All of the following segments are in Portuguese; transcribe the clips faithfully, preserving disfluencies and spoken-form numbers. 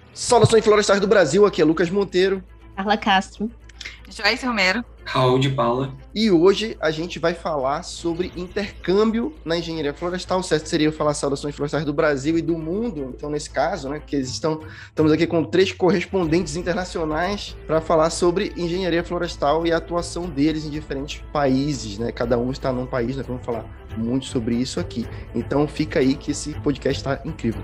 Saudações florestais do Brasil, aqui é Lucas Monteiro. Carla Castro. Joyce Romero. Raul de Paula. E hoje a gente vai falar sobre intercâmbio na engenharia florestal. O certo seria eu falar saudações florestais do Brasil e do mundo, então nesse caso, né, que eles estão, estamos aqui com três correspondentes internacionais para falar sobre engenharia florestal e a atuação deles em diferentes países, né? Cada um está num país, nós vamos falar muito sobre isso aqui. Então fica aí que esse podcast está incrível.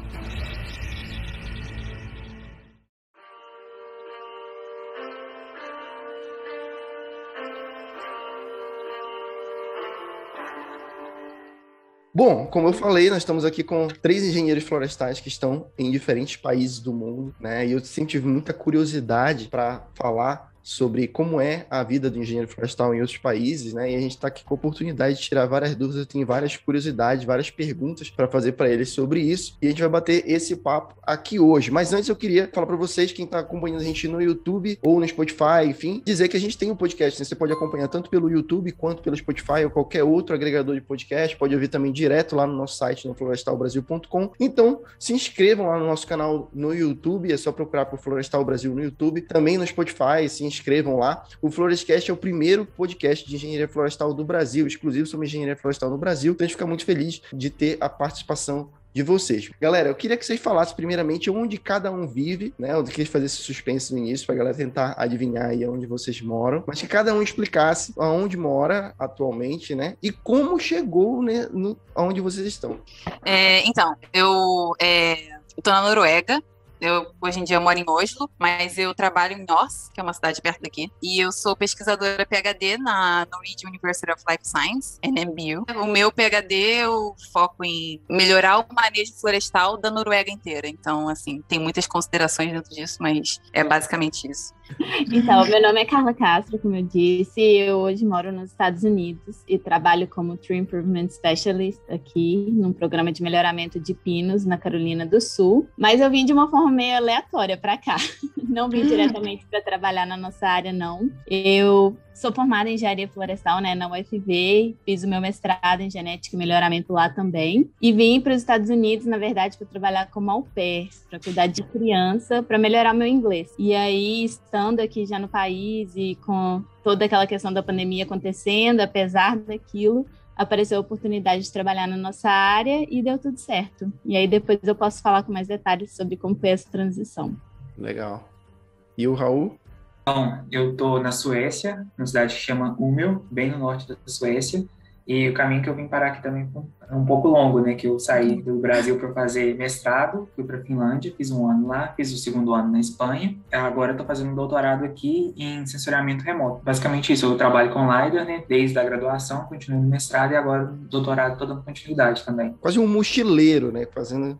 Bom, como eu falei, nós estamos aqui com três engenheiros florestais que estão em diferentes países do mundo, né? E eu sempre tive muita curiosidade para falar sobre como é a vida do engenheiro florestal em outros países, né? E a gente está aqui com a oportunidade de tirar várias dúvidas, eu tenho várias curiosidades, várias perguntas para fazer para eles sobre isso, e a gente vai bater esse papo aqui hoje. Mas antes eu queria falar para vocês, quem está acompanhando a gente no YouTube ou no Spotify, enfim, dizer que a gente tem um podcast, né? Você pode acompanhar tanto pelo YouTube quanto pelo Spotify ou qualquer outro agregador de podcast, pode ouvir também direto lá no nosso site, no florestal brasil ponto com. Então, se inscrevam lá no nosso canal no YouTube, é só procurar por Florestal Brasil no YouTube, também no Spotify, se inscrevam lá. O Florescast é o primeiro podcast de engenharia florestal do Brasil, exclusivo sobre engenharia florestal no Brasil. Então a gente fica muito feliz de ter a participação de vocês. Galera, eu queria que vocês falassem primeiramente onde cada um vive, né? Eu queria fazer esse suspense no início para a galera tentar adivinhar aí onde vocês moram, mas que cada um explicasse aonde mora atualmente, né? E como chegou, né, no, aonde vocês estão. É, então, eu é, estou na Noruega. Eu, hoje em dia, eu moro em Oslo, mas eu trabalho em Ås, que é uma cidade perto daqui, e eu sou pesquisadora PhD na Norwegian University of Life Science, N M B U. O meu PhD, eu foco em melhorar o manejo florestal da Noruega inteira. Então, assim, tem muitas considerações dentro disso, mas é basicamente isso. Então, meu nome é Carla Castro, como eu disse, eu hoje moro nos Estados Unidos e trabalho como Tree Improvement Specialist aqui, num programa de melhoramento de pinos na Carolina do Sul, mas eu vim de uma forma meio aleatória para cá, não vim diretamente para trabalhar na nossa área, não. Eu sou formada em engenharia florestal, né, na U F V, fiz o meu mestrado em genética e melhoramento lá também, e vim para os Estados Unidos, na verdade, para trabalhar como au pair, para cuidar de criança, para melhorar meu inglês. E aí, estando aqui já no país e com toda aquela questão da pandemia acontecendo, apesar daquilo, apareceu a oportunidade de trabalhar na nossa área e deu tudo certo. E aí depois eu posso falar com mais detalhes sobre como foi essa transição. Legal. E o Raul? Então, eu estou na Suécia, numa cidade que chama Umeå, bem no norte da Suécia, e o caminho que eu vim parar aqui também é um pouco longo, né, que eu saí do Brasil para fazer mestrado, fui para a Finlândia, fiz um ano lá, fiz o segundo ano na Espanha, agora estou fazendo um doutorado aqui em sensoriamento remoto. Basicamente isso, eu trabalho com LiDAR, né, desde a graduação, continuo no mestrado e agora no doutorado estou dando continuidade também. Quase um mochileiro, né, fazendo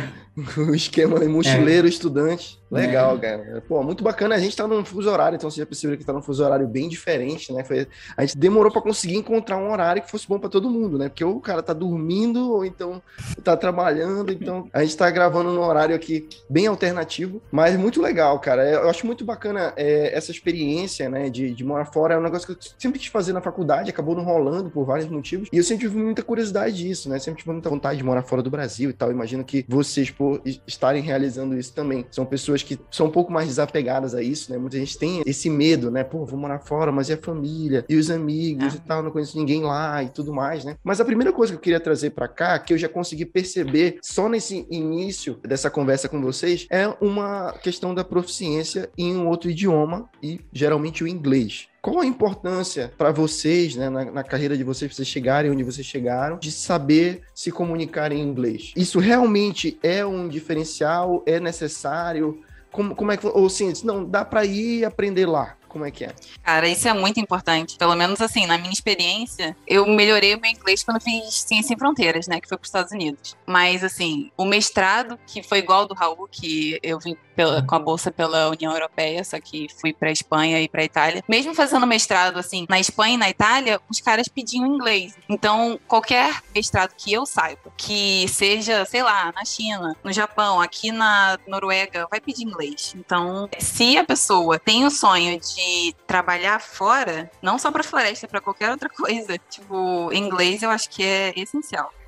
o esquema de mochileiro, é. Estudante. Legal, é. Cara. Pô, muito bacana. A gente tá num fuso horário, então seja possível que tá num fuso horário bem diferente, né? Foi... A gente demorou para conseguir encontrar um horário que fosse bom para todo mundo, né? Porque ou o cara tá dormindo, ou então tá trabalhando. Então, a gente tá gravando num horário aqui bem alternativo, mas muito legal, cara. Eu acho muito bacana é, essa experiência, né? De, de morar fora. É um negócio que eu sempre quis fazer na faculdade, acabou não rolando por vários motivos. E eu sempre tive muita curiosidade disso, né? Sempre tive muita vontade de morar fora do Brasil e tal. Imagino que vocês, por estarem realizando isso também, são pessoas que são um pouco mais desapegadas a isso, né? Muita gente tem esse medo, né? Pô, vou morar fora, mas e a família? E os amigos é. e tal? Não conheço ninguém lá e tudo mais, né? Mas a primeira coisa que eu queria trazer pra cá, que eu já consegui perceber só nesse início dessa conversa com vocês, é uma questão da proficiência em um outro idioma e geralmente o inglês. Qual a importância para vocês, né, na, na carreira de vocês, pra vocês chegarem onde vocês chegaram, de saber se comunicar em inglês? Isso realmente é um diferencial? É necessário? Como, como é que... Ou sim, não, dá para ir e aprender lá. Como é que é? Cara, isso é muito importante. Pelo menos assim, na minha experiência, eu melhorei o meu inglês quando fiz Ciência Sem Fronteiras, né? Que foi para os Estados Unidos. Mas, assim, o mestrado, que foi igual ao do Raul, que eu vim pela, com a bolsa pela União Europeia, só que fui para a Espanha e para a Itália. Mesmo fazendo mestrado, assim, na Espanha e na Itália, os caras pediam inglês. Então, qualquer mestrado que eu saiba, que seja, sei lá, na China, no Japão, aqui na Noruega, vai pedir inglês. Então, se a pessoa tem o sonho de trabalhar fora, não só para floresta, para qualquer outra coisa, tipo, inglês eu acho que é essencial.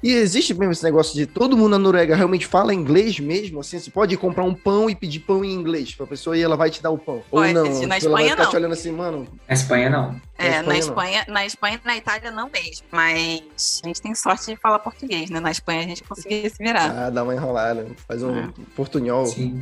E existe mesmo esse negócio de todo mundo na Noruega realmente fala inglês mesmo? Assim, você pode comprar um pão e pedir pão em inglês pra pessoa e ela vai te dar o pão? Pode, Ou não? na Tipo, ela vai Espanha, ficar não. te olhando assim, mano... Na Espanha, não. É, Na na Espanha, Espanha, na Espanha e na Itália não mesmo. Mas a gente tem sorte de falar português, né? Na Espanha a gente conseguia se virar. Ah, dá uma enrolada. Faz um É. portunhol. Sim,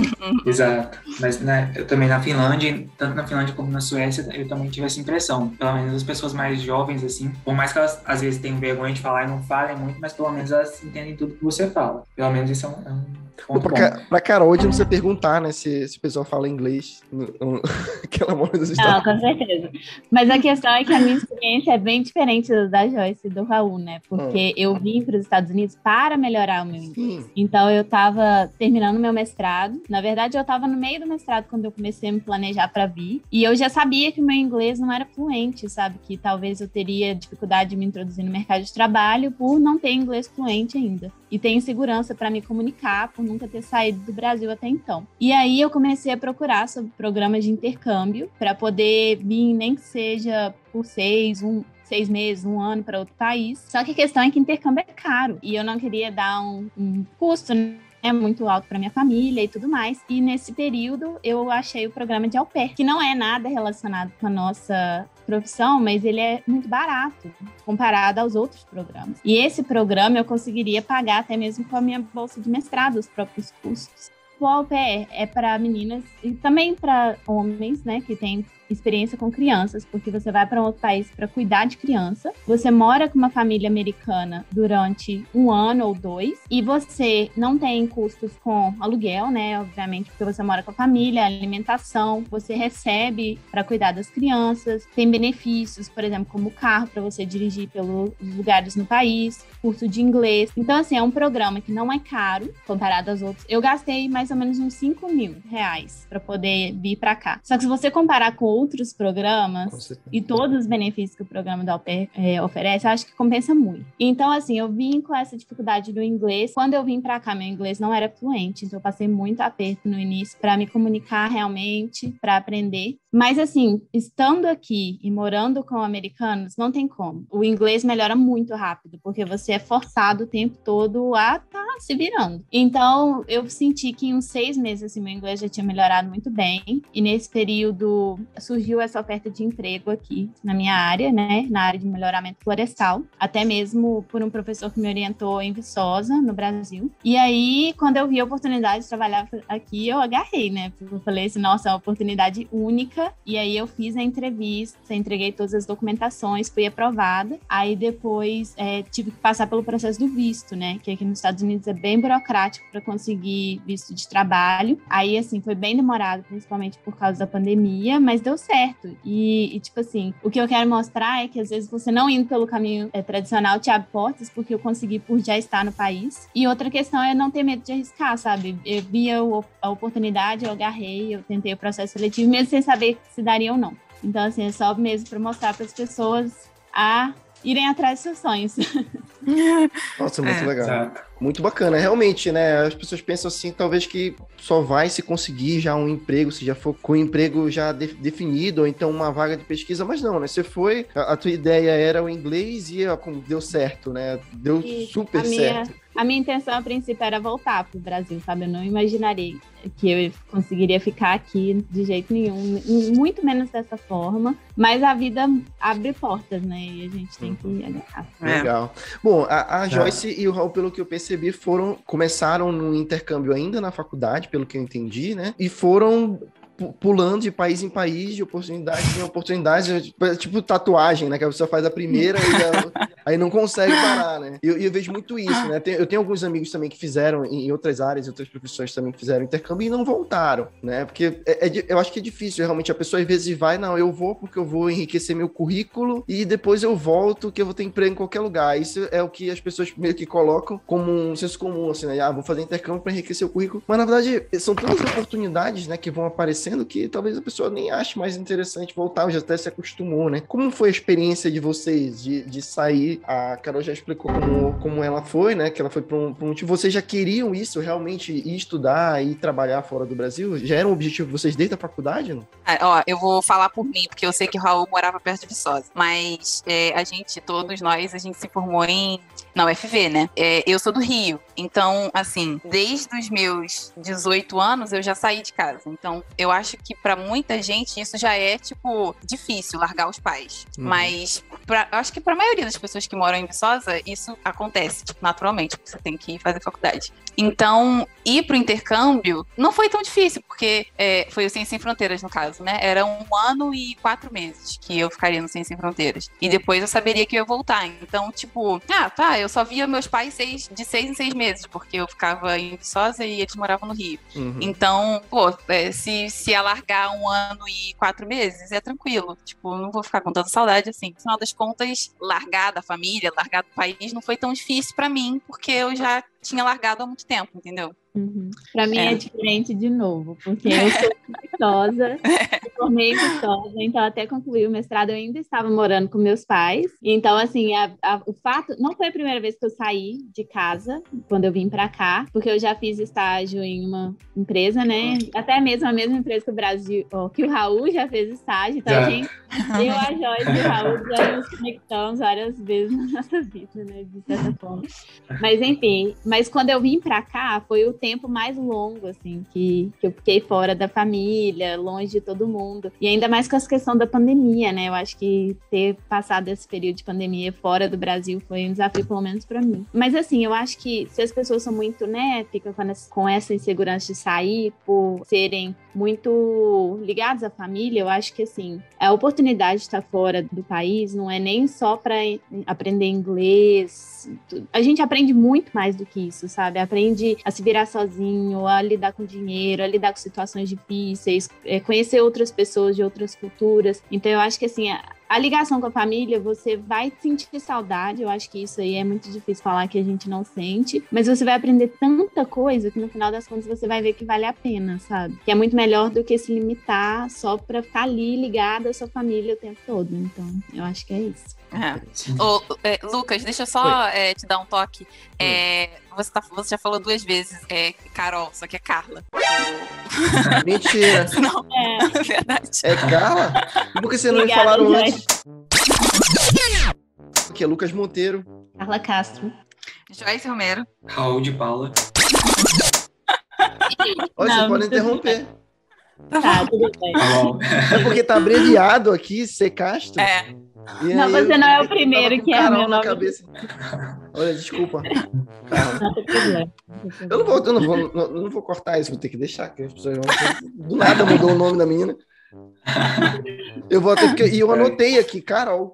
exato. Mas né, eu também na Finlândia, tanto na Finlândia como na Suécia, eu também tive essa impressão. Pelo menos as pessoas mais jovens, assim, por mais que elas às vezes tenham vergonha de falar e não falem muito, mas pelo menos elas entendem tudo que você fala. Pelo menos isso é um, é um ponto Pra, bom. Ca- pra Carol, hoje não precisa perguntar, né, se, se o pessoal fala inglês. No- no- que ela mora nos Não, Estados com certeza. Mas a questão é que a minha experiência é bem diferente da Joyce e do Raul, né? Porque eu vim para os Estados Unidos para melhorar o meu inglês. Sim. Então, eu estava terminando meu mestrado. Na verdade, eu estava no meio do mestrado quando eu comecei a me planejar para vir. E eu já sabia que o meu inglês não era fluente, sabe? Que talvez eu teria dificuldade de me introduzir no mercado de trabalho por não ter inglês fluente ainda. E ter insegurança para me comunicar, por nunca ter saído do Brasil até então. E aí, eu comecei a procurar sobre programas de intercâmbio para poder vir, nem que seja por seis, um, seis meses, um ano para outro país. Só que a questão é que intercâmbio é caro. E eu não queria dar um, um custo, né, muito alto para minha família e tudo mais. E nesse período eu achei o programa de au pair, que não é nada relacionado com a nossa profissão, mas ele é muito barato comparado aos outros programas. E esse programa eu conseguiria pagar até mesmo com a minha bolsa de mestrado, os próprios custos. O au pair é para meninas e também para homens, né, que têm experiência com crianças, porque você vai para um outro país para cuidar de criança, você mora com uma família americana durante um ano ou dois, e você não tem custos com aluguel, né, obviamente, porque você mora com a família, alimentação, você recebe para cuidar das crianças, tem benefícios, por exemplo, como carro para você dirigir pelos lugares no país, curso de inglês. Então, assim, é um programa que não é caro comparado aos outros. Eu gastei mais ou menos uns cinco mil reais para poder vir para cá. Só que se você comparar com outros programas e todos os benefícios que o programa do au pair é, oferece, eu acho que compensa muito. Então, assim, eu vim com essa dificuldade do inglês. Quando eu vim para cá, meu inglês não era fluente, então eu passei muito aperto no início para me comunicar realmente, para aprender. Mas, assim, estando aqui e morando com americanos, não tem como. O inglês melhora muito rápido, porque você é forçado o tempo todo a estar se virando. Então, eu senti que em uns seis meses, assim, meu inglês já tinha melhorado muito bem. E nesse período surgiu essa oferta de emprego aqui na minha área, né? Na área de melhoramento florestal. Até mesmo por um professor que me orientou em Viçosa, no Brasil. E aí, quando eu vi a oportunidade de trabalhar aqui, eu agarrei, né? Porque eu falei assim, nossa, é uma oportunidade única. E aí eu fiz a entrevista, entreguei todas as documentações, fui aprovada. Aí depois é, tive que passar pelo processo do visto, né? Que aqui nos Estados Unidos é bem burocrático para conseguir visto de trabalho. Aí, assim, foi bem demorado, principalmente por causa da pandemia, mas deu certo. E, e tipo assim, o que eu quero mostrar é que às vezes você não indo pelo caminho é, tradicional te abre portas, porque eu consegui por já estar no país. E outra questão é não ter medo de arriscar, sabe? Eu via a oportunidade, eu agarrei, eu tentei o processo seletivo, mesmo sem saber se daria ou não. Então, assim, é só mesmo para mostrar para as pessoas a irem atrás dos seus sonhos. Nossa, muito É, legal. Exato. Muito bacana, realmente, né? As pessoas pensam assim, talvez que só vai se conseguir já um emprego, se já for com o emprego já de- definido, ou então uma vaga de pesquisa, mas não, né? Você foi, a, a tua ideia era o inglês e ó, como deu certo, né? Deu E super a minha, certo. a minha intenção a princípio era voltar para o Brasil, sabe? Eu não imaginaria que eu conseguiria ficar aqui de jeito nenhum, muito menos dessa forma, mas a vida abre portas, né? E a gente tem que agarrar. É. Legal. Bom, a, a Joyce e o Raul, pelo que eu percebi, foram, começaram no intercâmbio ainda na faculdade, pelo que eu entendi, né? E foram pu- pulando de país em país, de oportunidade em oportunidade, tipo, tipo tatuagem, né? Que a pessoa faz a primeira e já, aí não consegue parar, né? E eu, eu vejo muito isso, né? Tem- eu tenho alguns amigos também que fizeram em em outras áreas, em outras profissões também que fizeram intercâmbio e não voltaram, né? Porque é- é di- eu acho que é difícil, realmente, a pessoa às vezes vai, não, eu vou porque eu vou enriquecer meu currículo e depois eu volto que eu vou ter emprego em qualquer lugar. Isso é o que as pessoas meio que colocam como um senso comum, assim, né? Ah, vou fazer intercâmbio para enriquecer o currículo. Mas, na verdade, são tantas oportunidades, né, que vão aparecendo acontecendo que talvez a pessoa nem ache mais interessante voltar, já até se acostumou, né? Como foi a experiência de vocês de, de sair? A Carol já explicou como, como ela foi, né? Que ela foi para um, pra um motivo. Vocês já queriam isso, realmente ir estudar e trabalhar fora do Brasil? Já era um objetivo de vocês desde a faculdade, não? Ah, ó, eu vou falar por mim, porque eu sei que o Raul morava perto de Viçosa. Mas é, a gente, todos nós, a gente se formou em, na U F V, né? É, eu sou do Rio. Então, assim, desde os meus dezoito anos, eu já saí de casa. Então, eu acho que pra muita gente isso já é, tipo, difícil, largar os pais. Uhum. Mas, pra, acho que pra maioria das pessoas que moram em Viçosa, isso acontece, tipo, naturalmente, porque você tem que ir fazer faculdade. Então, ir pro intercâmbio não foi tão difícil, porque é, foi o Ciência Sem Fronteiras, no caso, né? Era um ano e quatro meses que eu ficaria no Ciência Sem Fronteiras. E depois eu saberia que eu ia voltar. Então, tipo, ah, tá, eu só via meus pais seis, de seis em seis meses, porque eu ficava em Viçosa e eles moravam no Rio. Uhum. Então, pô, é, se, se alargar um ano e quatro meses, é tranquilo. Tipo, não vou ficar com tanta saudade assim. No final das contas, largar da família, largar do país, não foi tão difícil pra mim, porque eu já tinha largado há muito tempo, entendeu? Uhum. Para mim é. é diferente de novo, porque eu sou Viçosa, me formei em Viçosa, então até concluir o mestrado eu ainda estava morando com meus pais. Então, assim, a, a, o fato... Não foi a primeira vez que eu saí de casa, quando eu vim para cá, porque eu já fiz estágio em uma empresa, né? Até mesmo a mesma empresa que o Brasil, ó, que o Raul já fez estágio. Então, é. a gente, eu, a Joyce e o Raul já nos conectamos várias vezes na nossa vida, né? De certa forma. Mas, enfim, mas quando eu vim para cá, foi o tempo mais longo, assim, que, que eu fiquei fora da família, longe de todo mundo. E ainda mais com essa questão da pandemia, né? Eu acho que ter passado esse período de pandemia fora do Brasil foi um desafio, pelo menos pra mim. Mas, assim, eu acho que se as pessoas são muito, né, ficam com essa insegurança de sair por serem muito ligados à família, eu acho que, assim, a oportunidade de estar fora do país não é nem só para aprender inglês. A gente aprende muito mais do que isso, sabe? Aprende a se virar sozinho, a lidar com dinheiro, a lidar com situações difíceis, é, conhecer outras pessoas de outras culturas. Então, eu acho que, assim, a, a ligação com a família, você vai sentir saudade. Eu acho que isso aí é muito difícil falar que a gente não sente, mas você vai aprender tanta coisa que no final das contas você vai ver que vale a pena, sabe? Que é muito melhor do que se limitar só pra ficar ali ligada à sua família o tempo todo. Então, eu acho que é isso. É. Ô, é, Lucas, deixa eu só é, te dar um toque. É, você, tá, você já falou duas vezes é, Carol, só que é Carla. Mentira. Não, é verdade. É Carla? Por que você não me falaram antes? Aqui é Lucas Monteiro. Carla Castro. Joyce Romero. Raul de Paula. Olha, você pode interromper. Tá, tudo bem. É porque tá abreviado aqui, C. Castro. É. E não, você eu, não é o primeiro que é meu na nome. Cabeça. Olha, desculpa. Não tem problema. Eu não vou, eu não vou, não, não vou cortar isso, vou ter que deixar, que as pessoas vão... Do nada mudou o nome da menina. Eu vou ter que... E eu anotei aqui, Carol.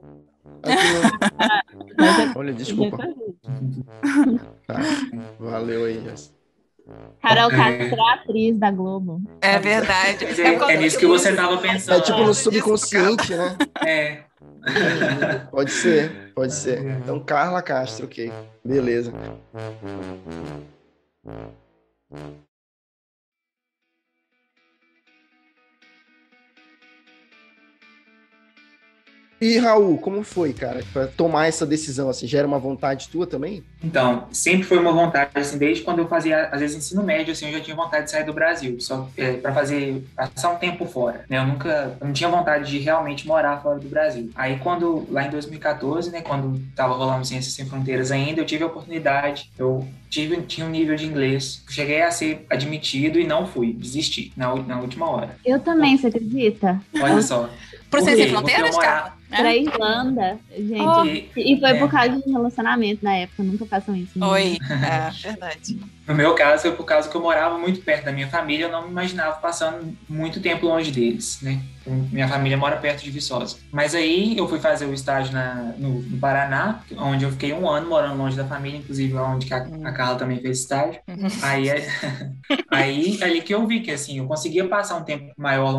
Aqui, olha, desculpa. Tá, valeu aí, Jess. Carol Castro é atriz da Globo. É verdade. É, é nisso que você estava pensando. É tipo no subconsciente, né? É. Pode ser, pode ser. Então, Carla Castro, ok. Beleza. E, Raul, como foi, cara, para tomar essa decisão, assim, já era uma vontade tua também? Então, sempre foi uma vontade, assim, desde quando eu fazia, às vezes, ensino médio, assim, eu já tinha vontade de sair do Brasil, só é, para fazer, passar um tempo fora, né, eu nunca, eu não tinha vontade de realmente morar fora do Brasil. Aí, quando, lá em dois mil e quatorze, né, quando tava rolando Ciências Sem Fronteiras ainda, eu tive a oportunidade, eu tive, tinha um nível de inglês, cheguei a ser admitido e não fui, desisti, na, na última hora. Eu também, você acredita? Olha só. Pro Ciências Sem Fronteiras, cara? Pra Irlanda, gente. Oh. E, e foi é. por causa de relacionamento na época, nunca façam isso. Né? Oi, é verdade. No meu caso, foi por causa que eu morava muito perto da minha família, eu não me imaginava passando muito tempo longe deles, né? Minha família mora perto de Viçosa. Mas aí eu fui fazer o estágio na, no, no Paraná, onde eu fiquei um ano morando longe da família, inclusive onde a, a Carla também fez estágio. Uhum. Aí, aí, ali que eu vi que assim, eu conseguia passar um tempo maior longe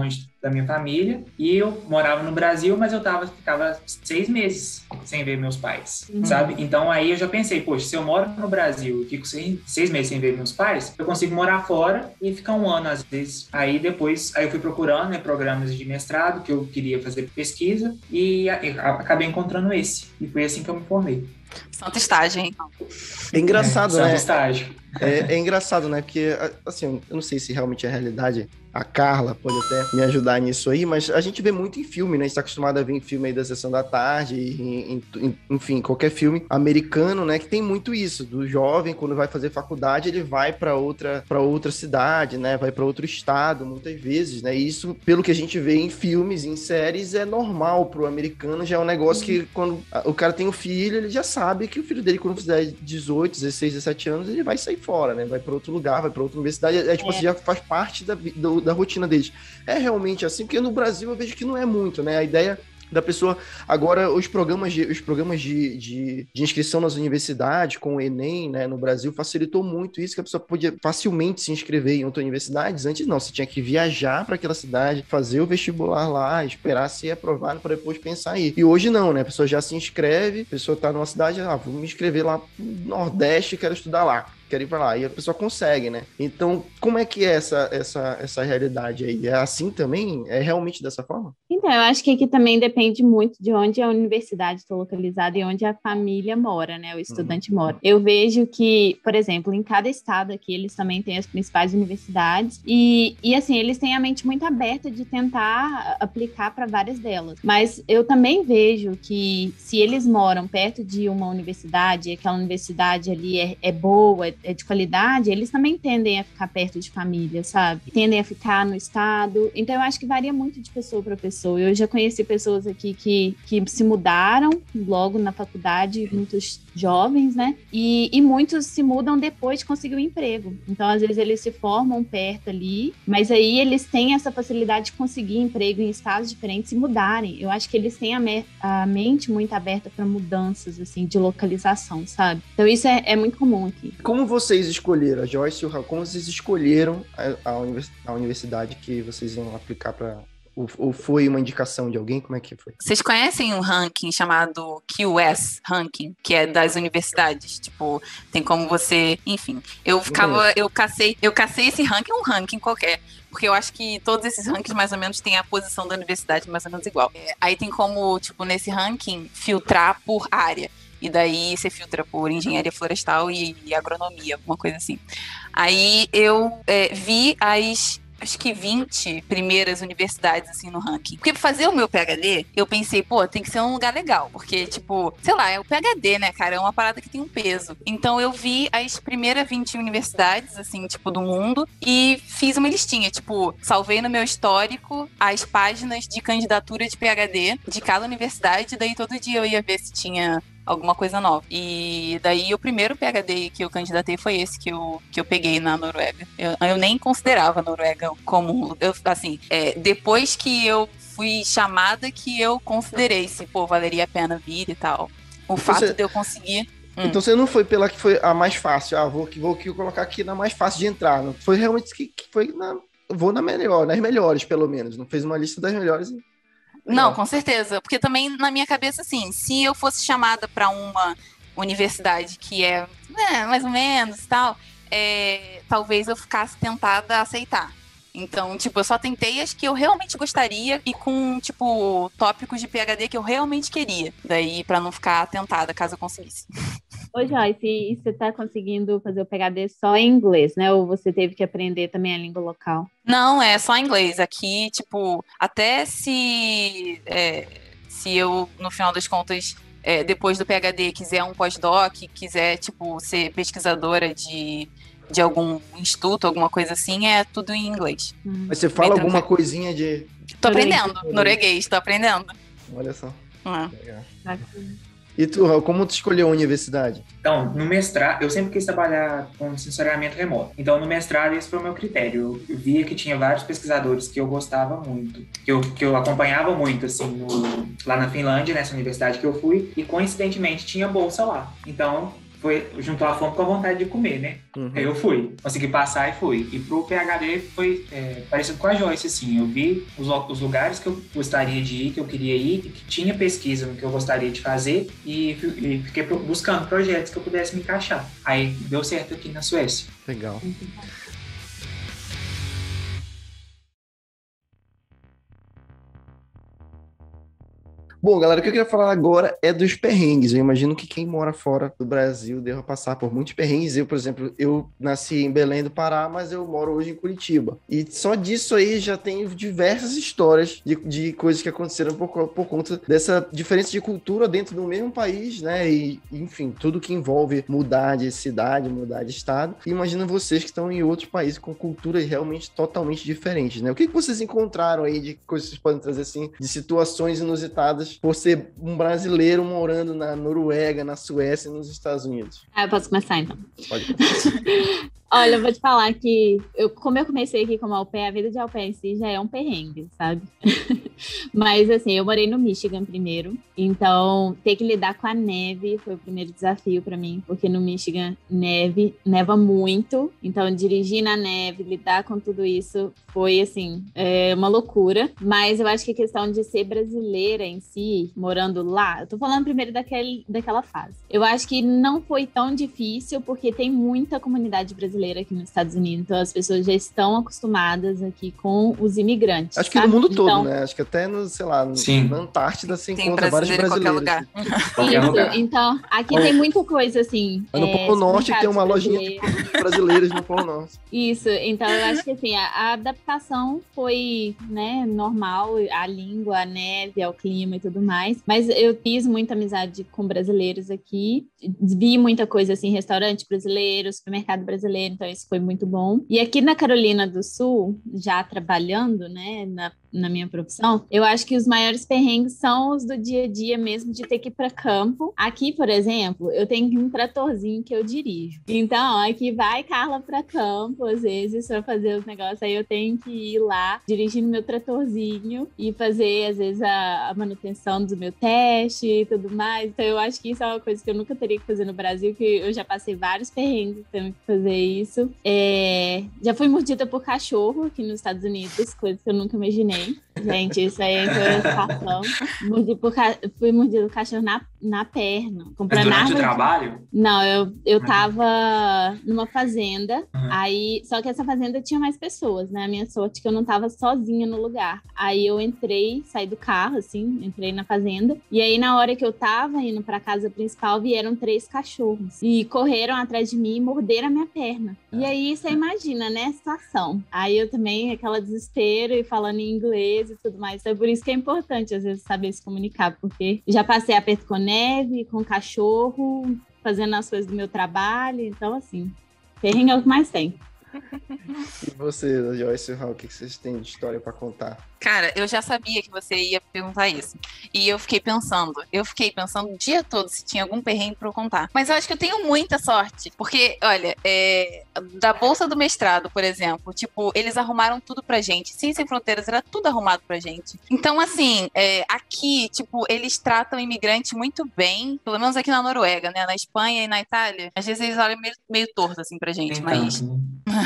da minha família, e eu morava no Brasil, mas eu tava, ficava seis meses sem ver meus pais, uhum. sabe? Então aí eu já pensei, poxa, se eu moro no Brasil e fico seis, seis meses sem ver meus pais, eu consigo morar fora e ficar um ano às vezes. Aí depois, aí eu fui procurando, né, programas de mestrado que eu queria fazer pesquisa e a, a, acabei encontrando esse. E foi assim que eu me formei. Santo estágio, hein? É engraçado, é, né? Santo estágio. É, é engraçado, né? Porque, assim, eu não sei se realmente é a realidade. A Carla pode até me ajudar nisso aí, mas a gente vê muito em filme, né? A gente tá acostumado a ver em filme aí da Sessão da Tarde, em, em, enfim, qualquer filme americano, né? Que tem muito isso, do jovem, quando vai fazer faculdade, ele vai para outra, para outra cidade, né? Vai para outro estado, muitas vezes, né? E isso, pelo que a gente vê em filmes, em séries, é normal pro americano, já é um negócio uhum. que quando o cara tem um filho, ele já sabe que o filho dele, quando fizer dezoito, dezesseis, dezessete anos, ele vai sair fora, né? Vai para outro lugar, vai para outra universidade, é, é tipo é. assim, já faz parte da, do, da rotina deles. É realmente assim, porque no Brasil eu vejo que não é muito, né? A ideia da pessoa... Agora, os programas de, os programas de, de, de inscrição nas universidades, com o Enem, né, no Brasil, facilitou muito isso, que a pessoa podia facilmente se inscrever em outras universidades. Antes não, você tinha que viajar para aquela cidade, fazer o vestibular lá, esperar ser aprovado para depois pensar aí. E hoje não, né? A pessoa já se inscreve, a pessoa tá numa cidade, ah, vou me inscrever lá no Nordeste, quero estudar lá. Quero ir para lá, e a pessoa consegue, né? Então, como é que é essa, essa, essa realidade aí? É assim também? É realmente dessa forma? Então, eu acho que aqui também depende muito de onde a universidade está localizada e onde a família mora, né? O estudante uhum. mora. Eu vejo que, por exemplo, em cada estado aqui, eles também têm as principais universidades e, e assim, eles têm a mente muito aberta de tentar aplicar para várias delas. Mas eu também vejo que se eles moram perto de uma universidade e aquela universidade ali é, é boa, é de qualidade, eles também tendem a ficar perto de família, sabe? Tendem a ficar no estado. Então, eu acho que varia muito de pessoa para pessoa. Eu já conheci pessoas aqui que, que se mudaram logo na faculdade, muitos jovens, né? E, e muitos se mudam depois de conseguir um emprego. Então, às vezes, eles se formam perto ali, mas aí eles têm essa facilidade de conseguir emprego em estados diferentes e mudarem. Eu acho que eles têm a, me- a mente muito aberta para mudanças, assim, de localização, sabe? Então, isso é, é muito comum aqui. Como vocês escolheram, a Joyce e o Raul, como vocês escolheram a, a, univers, a universidade que vocês iam aplicar para... Ou, ou foi uma indicação de alguém? Como é que foi? Vocês conhecem um ranking chamado Q S Ranking, que é das universidades? Tipo, tem como você... Enfim, eu ficava... Eu cacei, eu cacei esse ranking, um ranking qualquer. Porque eu acho que todos esses rankings, mais ou menos, têm a posição da universidade mais ou menos igual. É, aí tem como, tipo, nesse ranking, filtrar por área. E daí você filtra por engenharia florestal e, e agronomia, alguma coisa assim. Aí eu é, vi as... acho que vinte primeiras universidades, assim, no ranking. Porque pra fazer o meu P H D, eu pensei, pô, tem que ser um lugar legal. Porque, tipo, sei lá, é o P H D, né, cara? É uma parada que tem um peso. Então, eu vi as primeiras vinte universidades, assim, tipo, do mundo e fiz uma listinha. Tipo, salvei no meu histórico as páginas de candidatura de P H D de cada universidade. Daí, todo dia eu ia ver se tinha alguma coisa nova. E daí o primeiro P H D que eu candidatei foi esse que eu, que eu peguei na Noruega. Eu, eu nem considerava a Noruega como... Eu, assim, é, depois que eu fui chamada que eu considerei se, pô, valeria a pena vir e tal. O fato você, de eu conseguir... Então hum. você não foi pela que foi a mais fácil. Ah, vou, vou, vou colocar aqui na mais fácil de entrar. Não foi realmente que, que foi na... Vou na melhor, nas melhores, pelo menos. Não fez uma lista das melhores... Não, com certeza. Porque também, na minha cabeça, assim, se eu fosse chamada para uma universidade que é, né, mais ou menos e tal, é, talvez eu ficasse tentada a aceitar. Então, tipo, eu só tentei as que eu realmente gostaria e com, tipo, tópicos de P H D que eu realmente queria. Daí, para não ficar tentada, caso eu conseguisse. Ô, Joyce, e você tá conseguindo fazer o P H D só em inglês, né? Ou você teve que aprender também a língua local? Não, é só inglês. Aqui, tipo, até se, é, se eu, no final das contas, é, depois do P H D, quiser um pós-doc, quiser, tipo, ser pesquisadora de, de algum instituto, alguma coisa assim, é tudo em inglês. Mas você fala alguma coisinha de... Tô aprendendo, norueguês, tô aprendendo. Olha só. Ah. Legal. E tu, Raul, como tu escolheu a universidade? Então, no mestrado, eu sempre quis trabalhar com sensoriamento remoto. Então, no mestrado, esse foi o meu critério. Eu via que tinha vários pesquisadores que eu gostava muito, que eu, que eu acompanhava muito, assim, no, lá na Finlândia, nessa universidade que eu fui, e coincidentemente tinha bolsa lá. Então, foi, juntou a fome com a vontade de comer, né? Uhum. Aí eu fui, consegui passar e fui. E pro P H D foi é, parecido com a Joyce, assim. Eu vi os, os lugares que eu gostaria de ir, que eu queria ir, que tinha pesquisa no que eu gostaria de fazer e, e fiquei buscando projetos que eu pudesse me encaixar. Aí deu certo aqui na Suécia. Legal. Bom, galera, o que eu queria falar agora é dos perrengues. Eu imagino que quem mora fora do Brasil deva passar por muitos perrengues. Eu, por exemplo, eu nasci em Belém do Pará, mas eu moro hoje em Curitiba. E só disso aí já tenho diversas histórias de, de coisas que aconteceram por, por conta dessa diferença de cultura dentro do mesmo país, né? E, enfim, tudo que envolve mudar de cidade, mudar de estado. E imagina vocês que estão em outros países com culturas realmente totalmente diferentes, né? O que, que vocês encontraram aí de coisas que vocês podem trazer, assim, de situações inusitadas por ser um brasileiro morando na Noruega, na Suécia e nos Estados Unidos? Ah, eu posso começar então. Pode. Olha, eu vou te falar que, eu, como eu comecei aqui como au pair, a vida de au pair em si já é um perrengue, sabe? Mas, assim, eu morei no Michigan primeiro, então ter que lidar com a neve foi o primeiro desafio para mim, porque no Michigan neve, neva muito, então dirigir na neve, lidar com tudo isso foi, assim, é uma loucura. Mas eu acho que a questão de ser brasileira em si, morando lá, eu tô falando primeiro daquele, daquela fase. Eu acho que não foi tão difícil, porque tem muita comunidade brasileira aqui nos Estados Unidos, então as pessoas já estão acostumadas aqui com os imigrantes. Acho que sabe? no mundo todo, então, né? Acho que até, no, sei lá, no, Sim. na Antártida você Tem encontra vários brasileiro em brasileiros. qualquer lugar. Qualquer isso, lugar. então, aqui tem muita coisa assim. Mas no é, Polo Norte tem uma supermercados lojinha de brasileiros. produtos brasileiros no Polo Norte. Isso, então eu acho que assim, a, a adaptação foi, né, normal, a língua, a neve, ao clima e tudo mais, mas eu fiz muita amizade com brasileiros aqui, vi muita coisa assim, restaurante brasileiro, supermercado brasileiro, então isso foi muito bom. E aqui na Carolina do Sul, já trabalhando, né, na, na minha profissão, eu acho que os maiores perrengues são os do dia a dia mesmo, de ter que ir para campo. Aqui, por exemplo, eu tenho um tratorzinho que eu dirijo. Então, aqui vai Carla para campo, às vezes, para fazer os negócios, aí eu tenho que ir lá, dirigindo meu tratorzinho e fazer, às vezes, a, a manutenção do meu teste e tudo mais. Então, eu acho que isso é uma coisa que eu nunca teria que fazer no Brasil, que eu já passei vários perrengues tendo que fazer isso. É, já fui mordida por cachorro aqui nos Estados Unidos, coisa que eu nunca imaginei. Gente, isso aí é informação. Mordi por ca... Fui mordida por cachorro na, na perna. Mas durante árvore... o trabalho? Não, eu, eu tava numa fazenda, Uhum. aí, só que essa fazenda tinha mais pessoas, né? A minha sorte é que eu não tava sozinha no lugar. Aí eu entrei, saí do carro, assim, entrei na fazenda, e aí na hora que eu tava indo pra casa principal, vieram três cachorros, e correram atrás de mim e morderam a minha perna. E aí, você imagina, né, a situação. Aí eu também, aquela desespero, e falando em inglês e tudo mais, então é por isso que é importante, às vezes, saber se comunicar, porque já passei aperto com neve, com cachorro, fazendo as coisas do meu trabalho, então, assim, perrengue é o que mais tem. E você, Joyce e Raul, o que vocês têm de história para contar? Cara, eu já sabia que você ia perguntar isso. E eu fiquei pensando, eu fiquei pensando o dia todo se tinha algum perrengue pra eu contar. Mas eu acho que eu tenho muita sorte. Porque, olha, é, da bolsa do mestrado, por exemplo, tipo, eles arrumaram tudo pra gente. Ciência Sem Fronteiras era tudo arrumado pra gente. Então, assim, é, aqui, tipo, eles tratam imigrante muito bem, pelo menos aqui na Noruega, né? Na Espanha e na Itália. Às vezes eles olham meio, meio torto, assim, pra gente, Nem mas... tanto, né?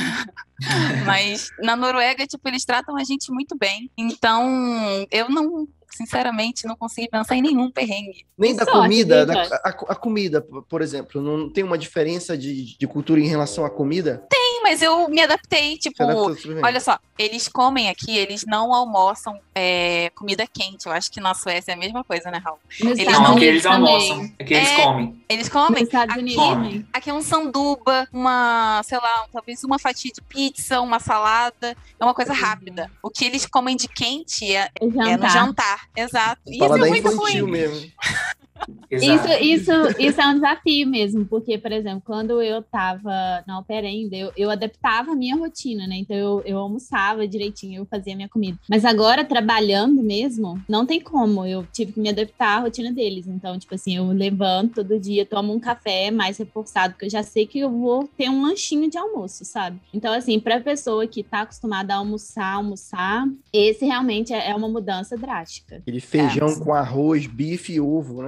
Mas na Noruega, tipo, eles tratam a gente muito bem. Então, eu não, sinceramente, não consegui pensar em nenhum perrengue. Nem da Sorte, comida, viu, da, Joyce? a, a comida, por exemplo, não tem uma diferença de, de cultura em relação à comida? Sim, mas eu me adaptei, tipo, Você adaptou tudo bem? olha só, eles comem aqui, eles não almoçam é, comida quente. Eu acho que na Suécia é a mesma coisa, né, Raul? Nos Eles Estados Não, não- que Unidos eles também. almoçam, é que eles É. comem. Eles Nos comem. Estados Aqui, Unidos Come. também. aqui é um sanduba, uma, sei lá, talvez uma fatia de pizza, uma salada. É uma coisa rápida. O que eles comem de quente é, É é no jantar. jantar. Exato. E isso Paladar é muito infantil ruim. mesmo. Exato. Isso, isso, isso é um desafio mesmo, porque, por exemplo, quando eu tava na au pair ainda, eu, eu adaptava a minha rotina, né? Então eu, eu almoçava direitinho, eu fazia a minha comida. Mas agora, trabalhando mesmo, não tem como. Eu tive que me adaptar à rotina deles. Então, tipo assim, eu levanto todo dia, tomo um café mais reforçado, porque eu já sei que eu vou ter um lanchinho de almoço, sabe? Então, assim, pra pessoa que tá acostumada a almoçar, almoçar, esse realmente é é uma mudança drástica. Aquele feijão com arroz, bife e ovo, né? É,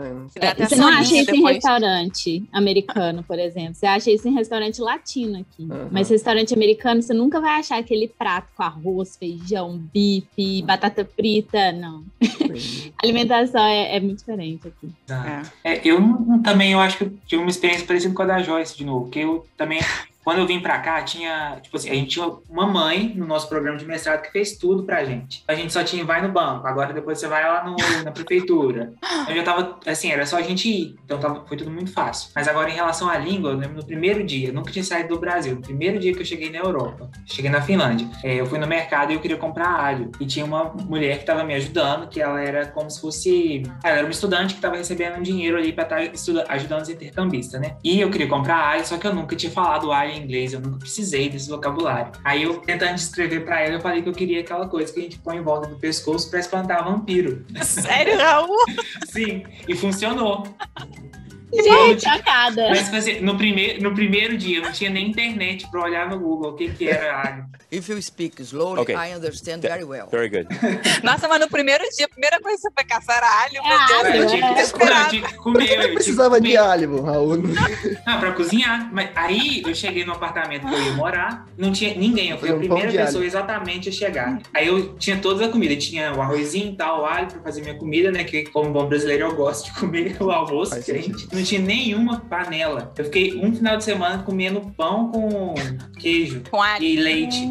até você não solinha acha isso em depois. restaurante americano, por exemplo. Você acha isso em restaurante latino aqui. Uhum. Mas restaurante americano, você nunca vai achar aquele prato com arroz, feijão, bife, batata frita. Não. A alimentação é, é muito diferente aqui. Exato. É, eu não- também eu acho que eu tive uma experiência parecida com a da Joyce de novo, porque eu também, quando eu vim pra cá, tinha, tipo assim, a gente tinha uma mãe no nosso programa de mestrado que fez tudo pra gente. A gente só tinha vai no banco, agora depois você vai lá no, na prefeitura. Eu já tava, assim, era só a gente ir, então tava, foi tudo muito fácil. Mas agora em relação à língua, eu lembro no primeiro dia, eu nunca tinha saído do Brasil, no primeiro dia que eu cheguei na Europa, cheguei na Finlândia, é, eu fui no mercado e eu queria comprar alho. E tinha uma mulher que tava me ajudando, que ela era como se fosse, ela era uma estudante que tava recebendo um dinheiro ali pra estar estuda- ajudando os intercambistas, né? E eu queria comprar alho, só que eu nunca tinha falado alho em inglês, eu nunca precisei desse vocabulário. Aí eu, tentando descrever pra ela, eu falei que eu queria aquela coisa que a gente põe em volta do pescoço pra espantar vampiro. Sério, Raul? Sim, e funcionou. Gente, chocada. Mas tipo assim, no, primeiro, no primeiro dia, eu não tinha nem internet pra olhar no Google o que, que era alho. If you speak slowly, Okay. I understand very well. Very good. Nossa, mas no primeiro dia, a primeira coisa que você foi caçar era alho, meu É Deus. alho, Eu Eu tinha tinha que, desesperado. eu tinha que comer. Eu tinha que Precisava comer. de alho, Raul. Não, pra cozinhar. Mas aí eu cheguei no apartamento que eu ia morar, não tinha ninguém. Eu fui Foi a um pão primeira de pessoa alho. exatamente a chegar. Aí eu tinha toda a comida. Tinha o arrozinho e tal, o alho pra fazer minha comida, né? Que como bom brasileiro eu gosto de comer o almoço Faz quente. Não tinha nenhuma panela. Eu fiquei um final de semana comendo pão com queijo Com alho. e leite.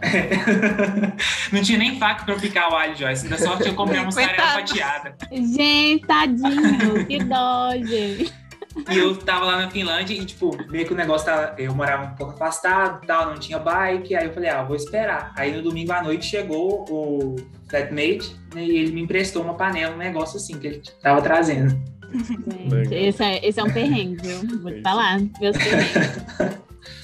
Não tinha nem faca pra eu picar o alho, Joyce. Da sorte eu comprei uma mussarela Coitado. fatiada. Gente, tadinho. Que dó, gente. E eu tava lá na Finlândia e, tipo, meio que o negócio tava... Eu morava um pouco afastado e tal, não tinha bike. Aí eu falei, ah, vou esperar. Aí no domingo à noite chegou o flatmate, né, e ele me emprestou uma panela, um negócio assim, que ele tava trazendo. Gente, esse é, esse é um perrengue, viu? Vou te falar. Meus perrengues.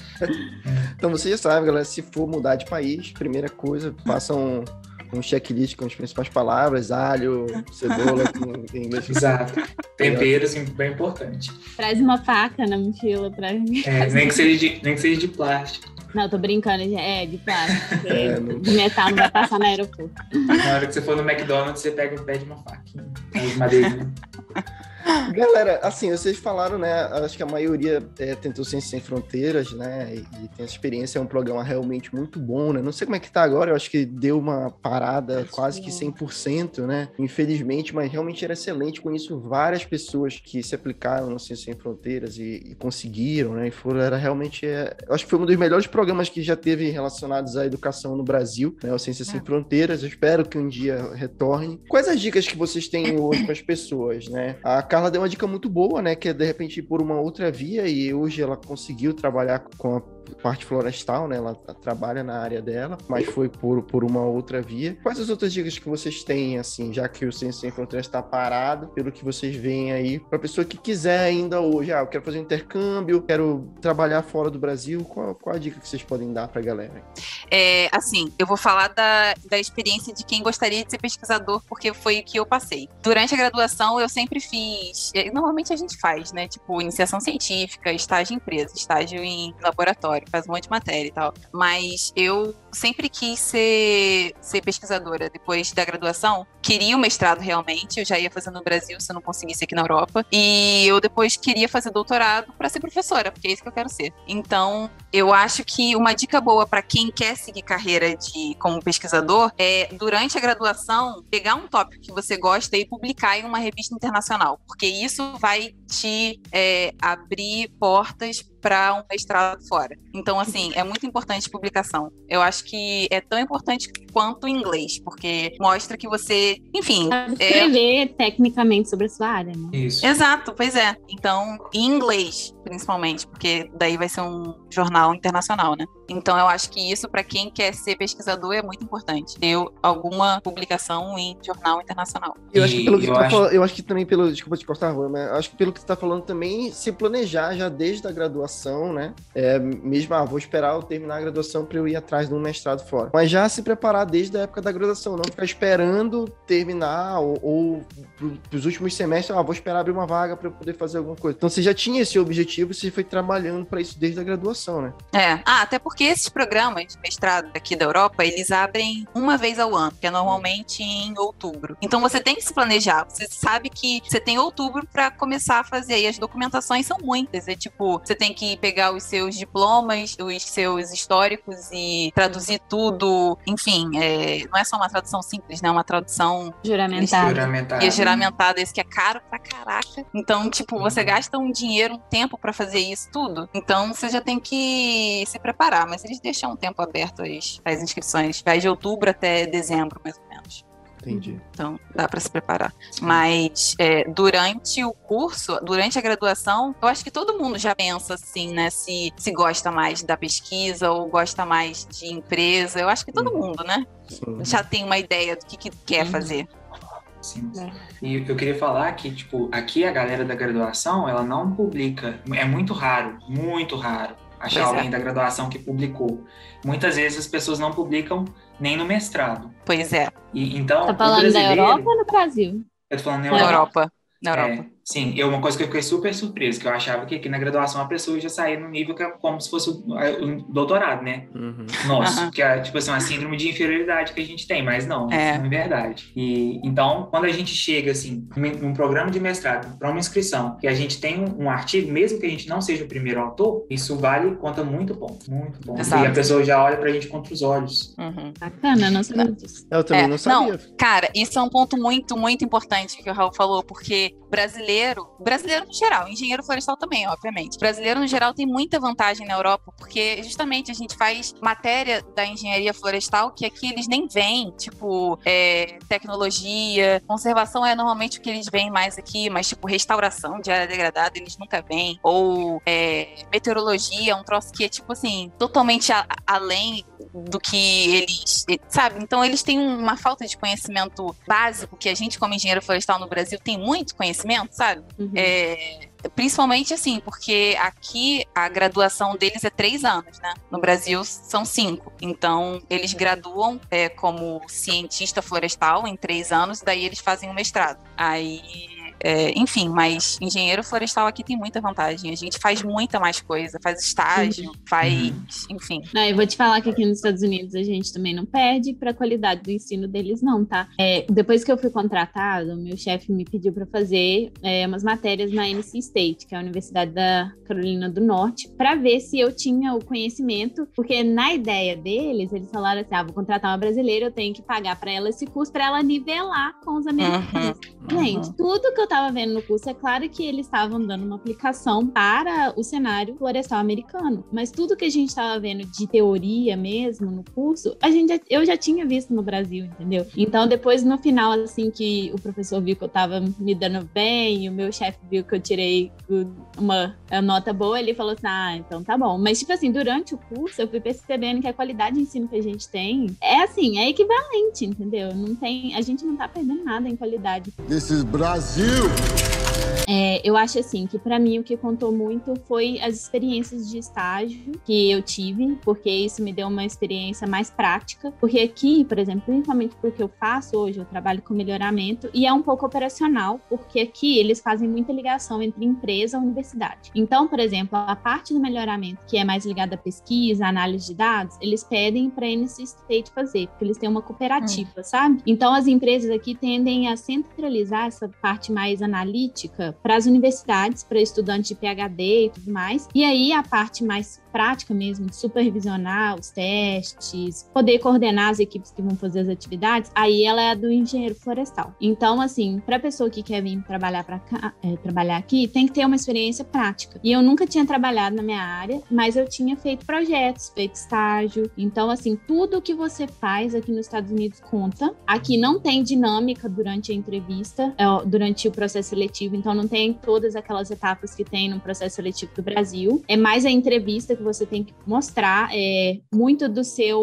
Então você já sabe, galera, se for mudar de país, primeira coisa, faça um, um checklist com as principais palavras, alho, cebola, em inglês. Exato. Temperos, bem importante. Traz uma faca na mochila pra mim. É, nem, que seja de, nem que seja de plástico. Não, tô brincando, gente. É, de plástico. porque É, não- De metal não vai passar no aeroporto. Na hora que você for no McDonald's, você pega e pede uma faquinha. De madeira. Galera, assim, vocês falaram, né? Acho que a maioria é, tentou Ciência Sem Fronteiras, né? E, e tem essa experiência, é um programa realmente muito bom, né? Não sei como é que tá agora, eu acho que deu uma parada quase que cem por cento, né? Infelizmente, mas realmente era excelente. Conheço várias pessoas que se aplicaram no Ciência Sem Fronteiras e, e conseguiram, né? E foram, era realmente, é, eu acho que foi um dos melhores programas que já teve relacionados à educação no Brasil, né? O Ciência Sem Fronteiras. Eu espero que um dia retorne. Quais as dicas que vocês têm hoje para as pessoas, né? A Carla deu uma dica muito boa, né? Que é de repente ir por uma outra via, e hoje ela conseguiu trabalhar com a parte florestal, né? Ela trabalha na área dela, mas foi por, por uma outra via. Quais as outras dicas que vocês têm, assim, já que o Ciência Sem Fronteiras está parado, pelo que vocês veem aí, para pessoa que quiser ainda hoje, ah, eu quero fazer um intercâmbio, quero trabalhar fora do Brasil, qual, qual a dica que vocês podem dar para a galera? É, assim, eu vou falar da, da experiência de quem gostaria de ser pesquisador, porque foi o que eu passei. Durante a graduação, eu sempre fiz... Normalmente a gente faz, né? Tipo, iniciação científica, estágio em empresa, estágio em laboratório, faz um monte de matéria e tal. Mas eu sempre quis ser, ser pesquisadora depois da graduação. Queria o mestrado realmente, eu já ia fazer no Brasil se eu não conseguisse aqui na Europa. E eu depois queria fazer doutorado para ser professora, porque é isso que eu quero ser. Então, eu acho que uma dica boa para quem quer seguir carreira de, como pesquisador é, durante a graduação, pegar um tópico que você gosta e publicar em uma revista internacional, porque isso vai te é, abrir portas para um mestrado fora. Então, assim, é muito importante publicação. Eu acho que é tão importante quanto o inglês, porque mostra que você, enfim... É... Escrever tecnicamente sobre a sua área, né? Isso. Exato, pois é. Então, em inglês, principalmente, porque daí vai ser um jornal internacional, né? Então, eu acho que isso, para quem quer ser pesquisador, é muito importante. Ter alguma publicação em jornal internacional. Eu acho que pelo que eu tu tá acho- falando, eu acho que também pelo, desculpa te cortar, Juan, mas acho que pelo que tu tá falando também, se planejar já desde a graduação, né? É, mesmo, ah, vou esperar eu terminar a graduação para eu ir atrás de um mestrado fora. Mas já se preparar desde a época da graduação, não ficar esperando terminar ou, ou pros últimos semestres, ah, vou esperar abrir uma vaga para eu poder fazer alguma coisa. Então você já tinha esse objetivo, você foi trabalhando para isso desde a graduação, né? É, ah, até porque esses programas de mestrado aqui da Europa, eles abrem uma vez ao ano, que é normalmente em outubro. Então você tem que se planejar, você sabe que você tem outubro para começar a fazer, e as documentações são muitas, é tipo, você tem que pegar os seus diplomas, os seus históricos e traduzir tudo, enfim, é, não é só uma tradução simples, né, é uma tradução juramentada. Juramentada. E é juramentada, esse que é caro pra caraca. Então, tipo, você gasta um dinheiro, um tempo pra fazer isso tudo. Então, você já tem que se preparar. Mas eles deixam um tempo aberto as, as inscrições. Vai de outubro até dezembro, mais ou menos. Entendi. Então, dá pra se preparar. Mas, é, durante o curso, durante a graduação, eu acho que todo mundo já pensa assim, né? Se, se gosta mais da pesquisa ou gosta mais de empresa. Eu acho que todo mundo, né? Sim. Já tem uma ideia do que, que quer fazer. Sim. E eu queria falar que, tipo, aqui a galera da graduação, ela não publica. É muito raro, muito raro achar Pois é. alguém da graduação que publicou. Muitas vezes as pessoas não publicam nem no mestrado. Pois é, E, então, Tá o falando da brasileiro... Europa ou no Brasil? Eu tô falando na na Europa. Europa. Na Europa. É, sim, eu, uma coisa que eu fiquei super surpreso, que eu achava que aqui na graduação a pessoa já saía no nível que é como se fosse o, o doutorado, né? Uhum. Nosso, Aham. que é tipo assim, uma síndrome de inferioridade que a gente tem, mas não, É. isso não é verdade. E então, quando a gente chega assim, num programa de mestrado, para uma inscrição, que a gente tem um, um artigo, mesmo que a gente não seja o primeiro autor, isso vale, conta muito ponto, muito bom. Exato. E a pessoa já olha pra gente contra os olhos. Uhum. Bacana, não sabia disso. Eu também É, não sabia. Cara, isso é um ponto muito, muito importante que o Raul falou, porque brasileiro, brasileiro no geral, engenheiro florestal também, obviamente. Brasileiro no geral tem muita vantagem na Europa, porque justamente a gente faz matéria da engenharia florestal que aqui eles nem veem, tipo, é, tecnologia, conservação é normalmente o que eles veem mais aqui, mas tipo, restauração de área degradada eles nunca veem, ou é, meteorologia, é um troço que é tipo assim, totalmente a, além do que eles, sabe? Então eles têm uma falta de conhecimento básico que a gente como engenheiro florestal no Brasil tem muito conhecimento, sabe? Uhum. É, principalmente assim, porque aqui a graduação deles é três anos, né? No Brasil são cinco. Então, eles graduam é, como cientista florestal em três anos, daí eles fazem um mestrado. Aí... É, enfim, mas engenheiro florestal aqui tem muita vantagem. A gente faz muita mais coisa, faz estágio, faz, enfim. Não, eu vou te falar que aqui nos Estados Unidos a gente também não perde para a qualidade do ensino deles, não, tá? É, depois que eu fui contratada, o meu chefe me pediu para fazer é, umas matérias na N C State, que é a Universidade da Carolina do Norte, para ver se eu tinha o conhecimento, porque na ideia deles, eles falaram assim: ah, vou contratar uma brasileira, eu tenho que pagar para ela esse curso para ela nivelar com os americanos. Uhum, Gente, uhum. tudo que eu tava vendo no curso, é claro que eles estavam dando uma aplicação para o cenário florestal americano, mas tudo que a gente tava vendo de teoria mesmo no curso, a gente já, eu já tinha visto no Brasil, entendeu? Então depois no final, assim, que o professor viu que eu tava me dando bem, e o meu chefe viu que eu tirei uma nota boa, ele falou assim: ah, então tá bom. Mas tipo assim, durante o curso eu fui percebendo que a qualidade de ensino que a gente tem é assim, é equivalente, entendeu? Não tem, a gente não tá perdendo nada em qualidade. This is Brasil! É, eu acho assim que para mim o que contou muito foi as experiências de estágio que eu tive, porque isso me deu uma experiência mais prática, porque aqui, por exemplo, principalmente porque eu faço hoje, eu trabalho com melhoramento e é um pouco operacional, porque aqui eles fazem muita ligação entre empresa e universidade. Então, por exemplo, a parte do melhoramento que é mais ligada à pesquisa, análise de dados, eles pedem para a N C State fazer, porque eles têm uma cooperativa, hum. sabe? Então as empresas aqui tendem a centralizar essa parte mais analítica para as universidades, para estudantes de P H D e tudo mais. E aí a parte mais prática mesmo, de supervisionar os testes, poder coordenar as equipes que vão fazer as atividades, aí ela é do engenheiro florestal. Então, assim, para a pessoa que quer vir trabalhar para cá, é, trabalhar aqui, tem que ter uma experiência prática. E eu nunca tinha trabalhado na minha área, mas eu tinha feito projetos, feito estágio. Então, assim, tudo que você faz aqui nos Estados Unidos conta. Aqui não tem dinâmica durante a entrevista, durante o processo seletivo, então não tem todas aquelas etapas que tem no processo seletivo do Brasil. É mais a entrevista que você tem que mostrar é, muito do seu,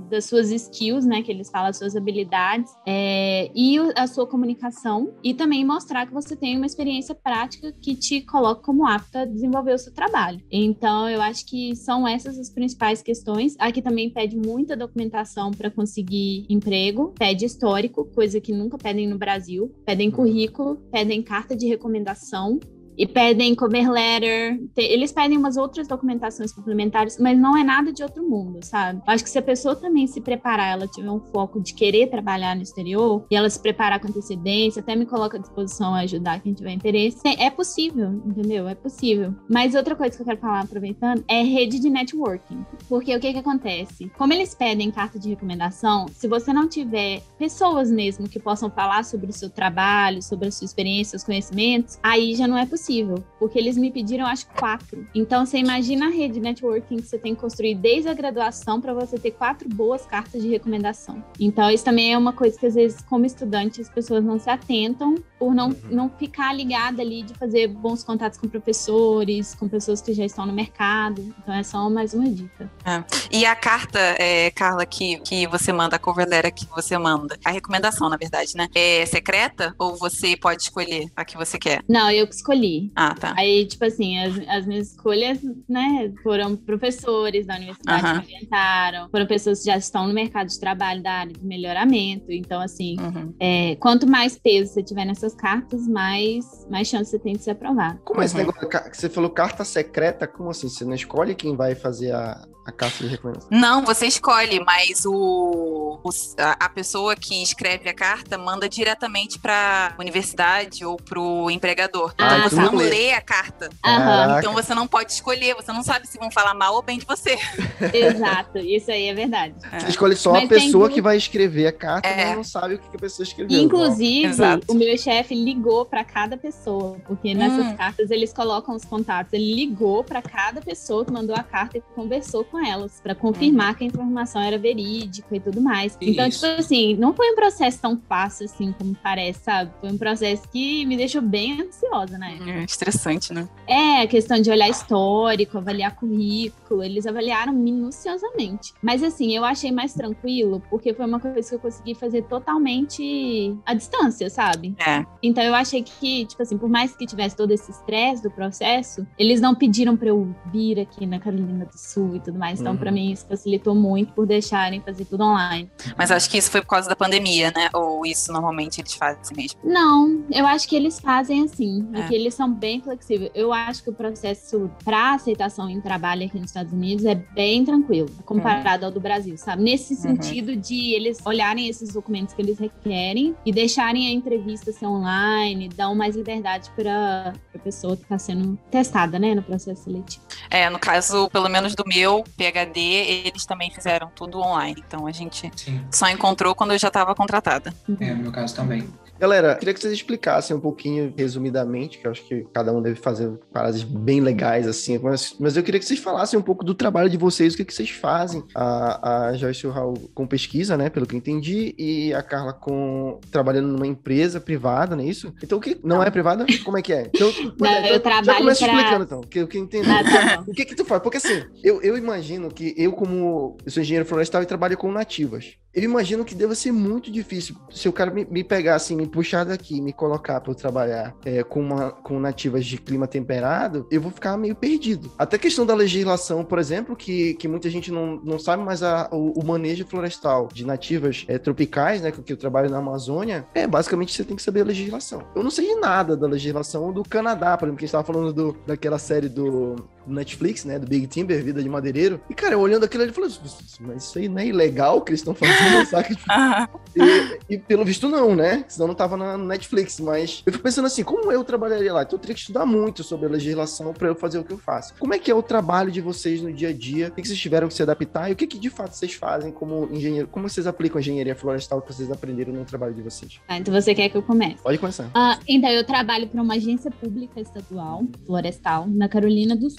das suas skills, né, que eles falam, as suas habilidades, é, e a sua comunicação, e também mostrar que você tem uma experiência prática que te coloca como apta a desenvolver o seu trabalho. Então, eu acho que são essas as principais questões. Aqui também pede muita documentação para conseguir emprego, pede histórico, coisa que nunca pedem no Brasil, pedem currículo, pedem carta de recomendação, e pedem cover letter, eles pedem umas outras documentações complementares, mas não é nada de outro mundo, sabe? Eu acho que se a pessoa também se preparar, ela tiver um foco de querer trabalhar no exterior, e ela se preparar com antecedência, até me coloca à disposição a ajudar quem tiver interesse, é possível, entendeu? É possível. Mas outra coisa que eu quero falar, aproveitando, é rede de networking. Porque o que que acontece? Como eles pedem carta de recomendação, se você não tiver pessoas mesmo que possam falar sobre o seu trabalho, sobre a sua experiência, seus conhecimentos, aí já não é possível. Possível, porque eles me pediram, acho, quatro. Então, você imagina a rede de networking que você tem que construir desde a graduação para você ter quatro boas cartas de recomendação. Então, isso também é uma coisa que, às vezes, como estudante, as pessoas não se atentam por não, não ficar ligada ali de fazer bons contatos com professores, com pessoas que já estão no mercado. Então, é só mais uma dica. É. E a carta, é, Carla, que, que você manda, a cover letter que você manda, a recomendação, na verdade, né? É secreta ou você pode escolher a que você quer? Não, eu que escolhi. Ah, tá. Aí, tipo assim, as, as minhas escolhas, né, foram professores da universidade Uhum. que me orientaram, foram pessoas que já estão no mercado de trabalho da área de melhoramento. Então, assim, Uhum. é, quanto mais peso você tiver nessas cartas, mais, mais chance você tem de ser aprovado. Como é esse Uhum. negócio? Ca- Você falou carta secreta? Como assim? Você não escolhe quem vai fazer a, a carta de recomendação? Não, você escolhe, mas o, o- a, a pessoa que escreve a carta manda diretamente para a universidade ou para o empregador. Ah, Então tu você não não lê. lê a carta. Aham, Caraca. Então você não pode escolher, você não sabe se vão falar mal ou bem de você. exato. Isso aí é verdade. Você escolhe só Mas a tem pessoa duas- que vai escrever a carta, É. mas não sabe o que que a pessoa escreveu. Inclusive, Exato. o meu chefe ligou para cada pessoa, porque nessas Hum. cartas eles colocam os contatos. Ele ligou para cada pessoa que mandou a carta e conversou com elas para confirmar que a informação era verídica e tudo mais. Então, Isso. tipo assim, não foi um processo tão fácil assim como parece, sabe? Foi um processo que me deixou bem ansiosa, né? É estressante, né? É, a questão de olhar histórico, avaliar currículo, eles avaliaram minuciosamente. Mas assim, eu achei mais tranquilo, porque foi uma coisa que eu consegui fazer totalmente à distância, sabe? É. Então eu achei que, tipo assim, por mais que tivesse todo esse estresse do processo, eles não pediram pra eu vir aqui na Carolina do Sul e tudo mais. Então, Uhum. pra mim, isso facilitou muito por deixarem fazer tudo online. Mas acho que isso foi por causa da pandemia, né? Ou isso normalmente eles fazem mesmo. Não, eu acho que eles fazem assim. É. Aqui eles são bem flexíveis. Eu acho que o processo para aceitação em trabalho aqui nos Estados Unidos é bem tranquilo, comparado ao do Brasil, sabe? Nesse Uhum. sentido de eles olharem esses documentos que eles requerem e deixarem a entrevista ser online, dão mais liberdade para a pessoa que está sendo testada, né, no processo seletivo. É, no caso, pelo menos do meu P H D, eles também fizeram tudo online. Então a gente Sim, só encontrou quando eu já estava contratada. é, no meu caso também. Galera, queria que vocês explicassem um pouquinho, resumidamente, que eu acho que cada um deve fazer frases bem legais, assim, mas, mas eu queria que vocês falassem um pouco do trabalho de vocês, o que, que vocês fazem. A, a Joyce e o Raul com pesquisa, né, pelo que eu entendi, e a Carla com trabalhando numa empresa privada, não é isso? Então, o que não, Não. é privada? Como é que é? Então, Não, eu já trabalho começa pra- explicando, então, que eu que eu entendi. Ah, tá bom. O que que tu faz? Porque assim, eu, eu imagino que eu, como eu sou engenheiro florestal e trabalho com nativas, eu imagino que deva ser muito difícil se o cara me, me pegar assim, me puxar daqui, me colocar para eu trabalhar é, com, uma, com nativas de clima temperado, eu vou ficar meio perdido. Até a questão da legislação, por exemplo, que, que muita gente não, não sabe, mas a, o, o manejo florestal de nativas é, tropicais, né, com que eu trabalho na Amazônia, é basicamente você tem que saber a legislação. Eu não sei de nada da legislação do Canadá, por exemplo, que a gente estava falando do, daquela série do Netflix, né, do Big Timber, Vida de Madeireiro, e cara, eu olhando aquilo ali, eu falei, mas isso aí não é ilegal que eles estão fazendo, saca? Ah, E, e pelo visto não, né? Senão não tava na Netflix, mas eu fico pensando assim, como eu trabalharia lá? Então eu teria que estudar muito sobre a legislação para eu fazer o que eu faço. Como é que é o trabalho de vocês no dia a dia? O que que vocês tiveram que se adaptar? E o que que de fato vocês fazem como engenheiro? Como vocês aplicam a engenharia florestal que vocês aprenderam no trabalho de vocês? Tá, então você quer que eu comece? Pode começar. Ah, então, eu trabalho para uma agência pública estadual, florestal, na Carolina do Sul.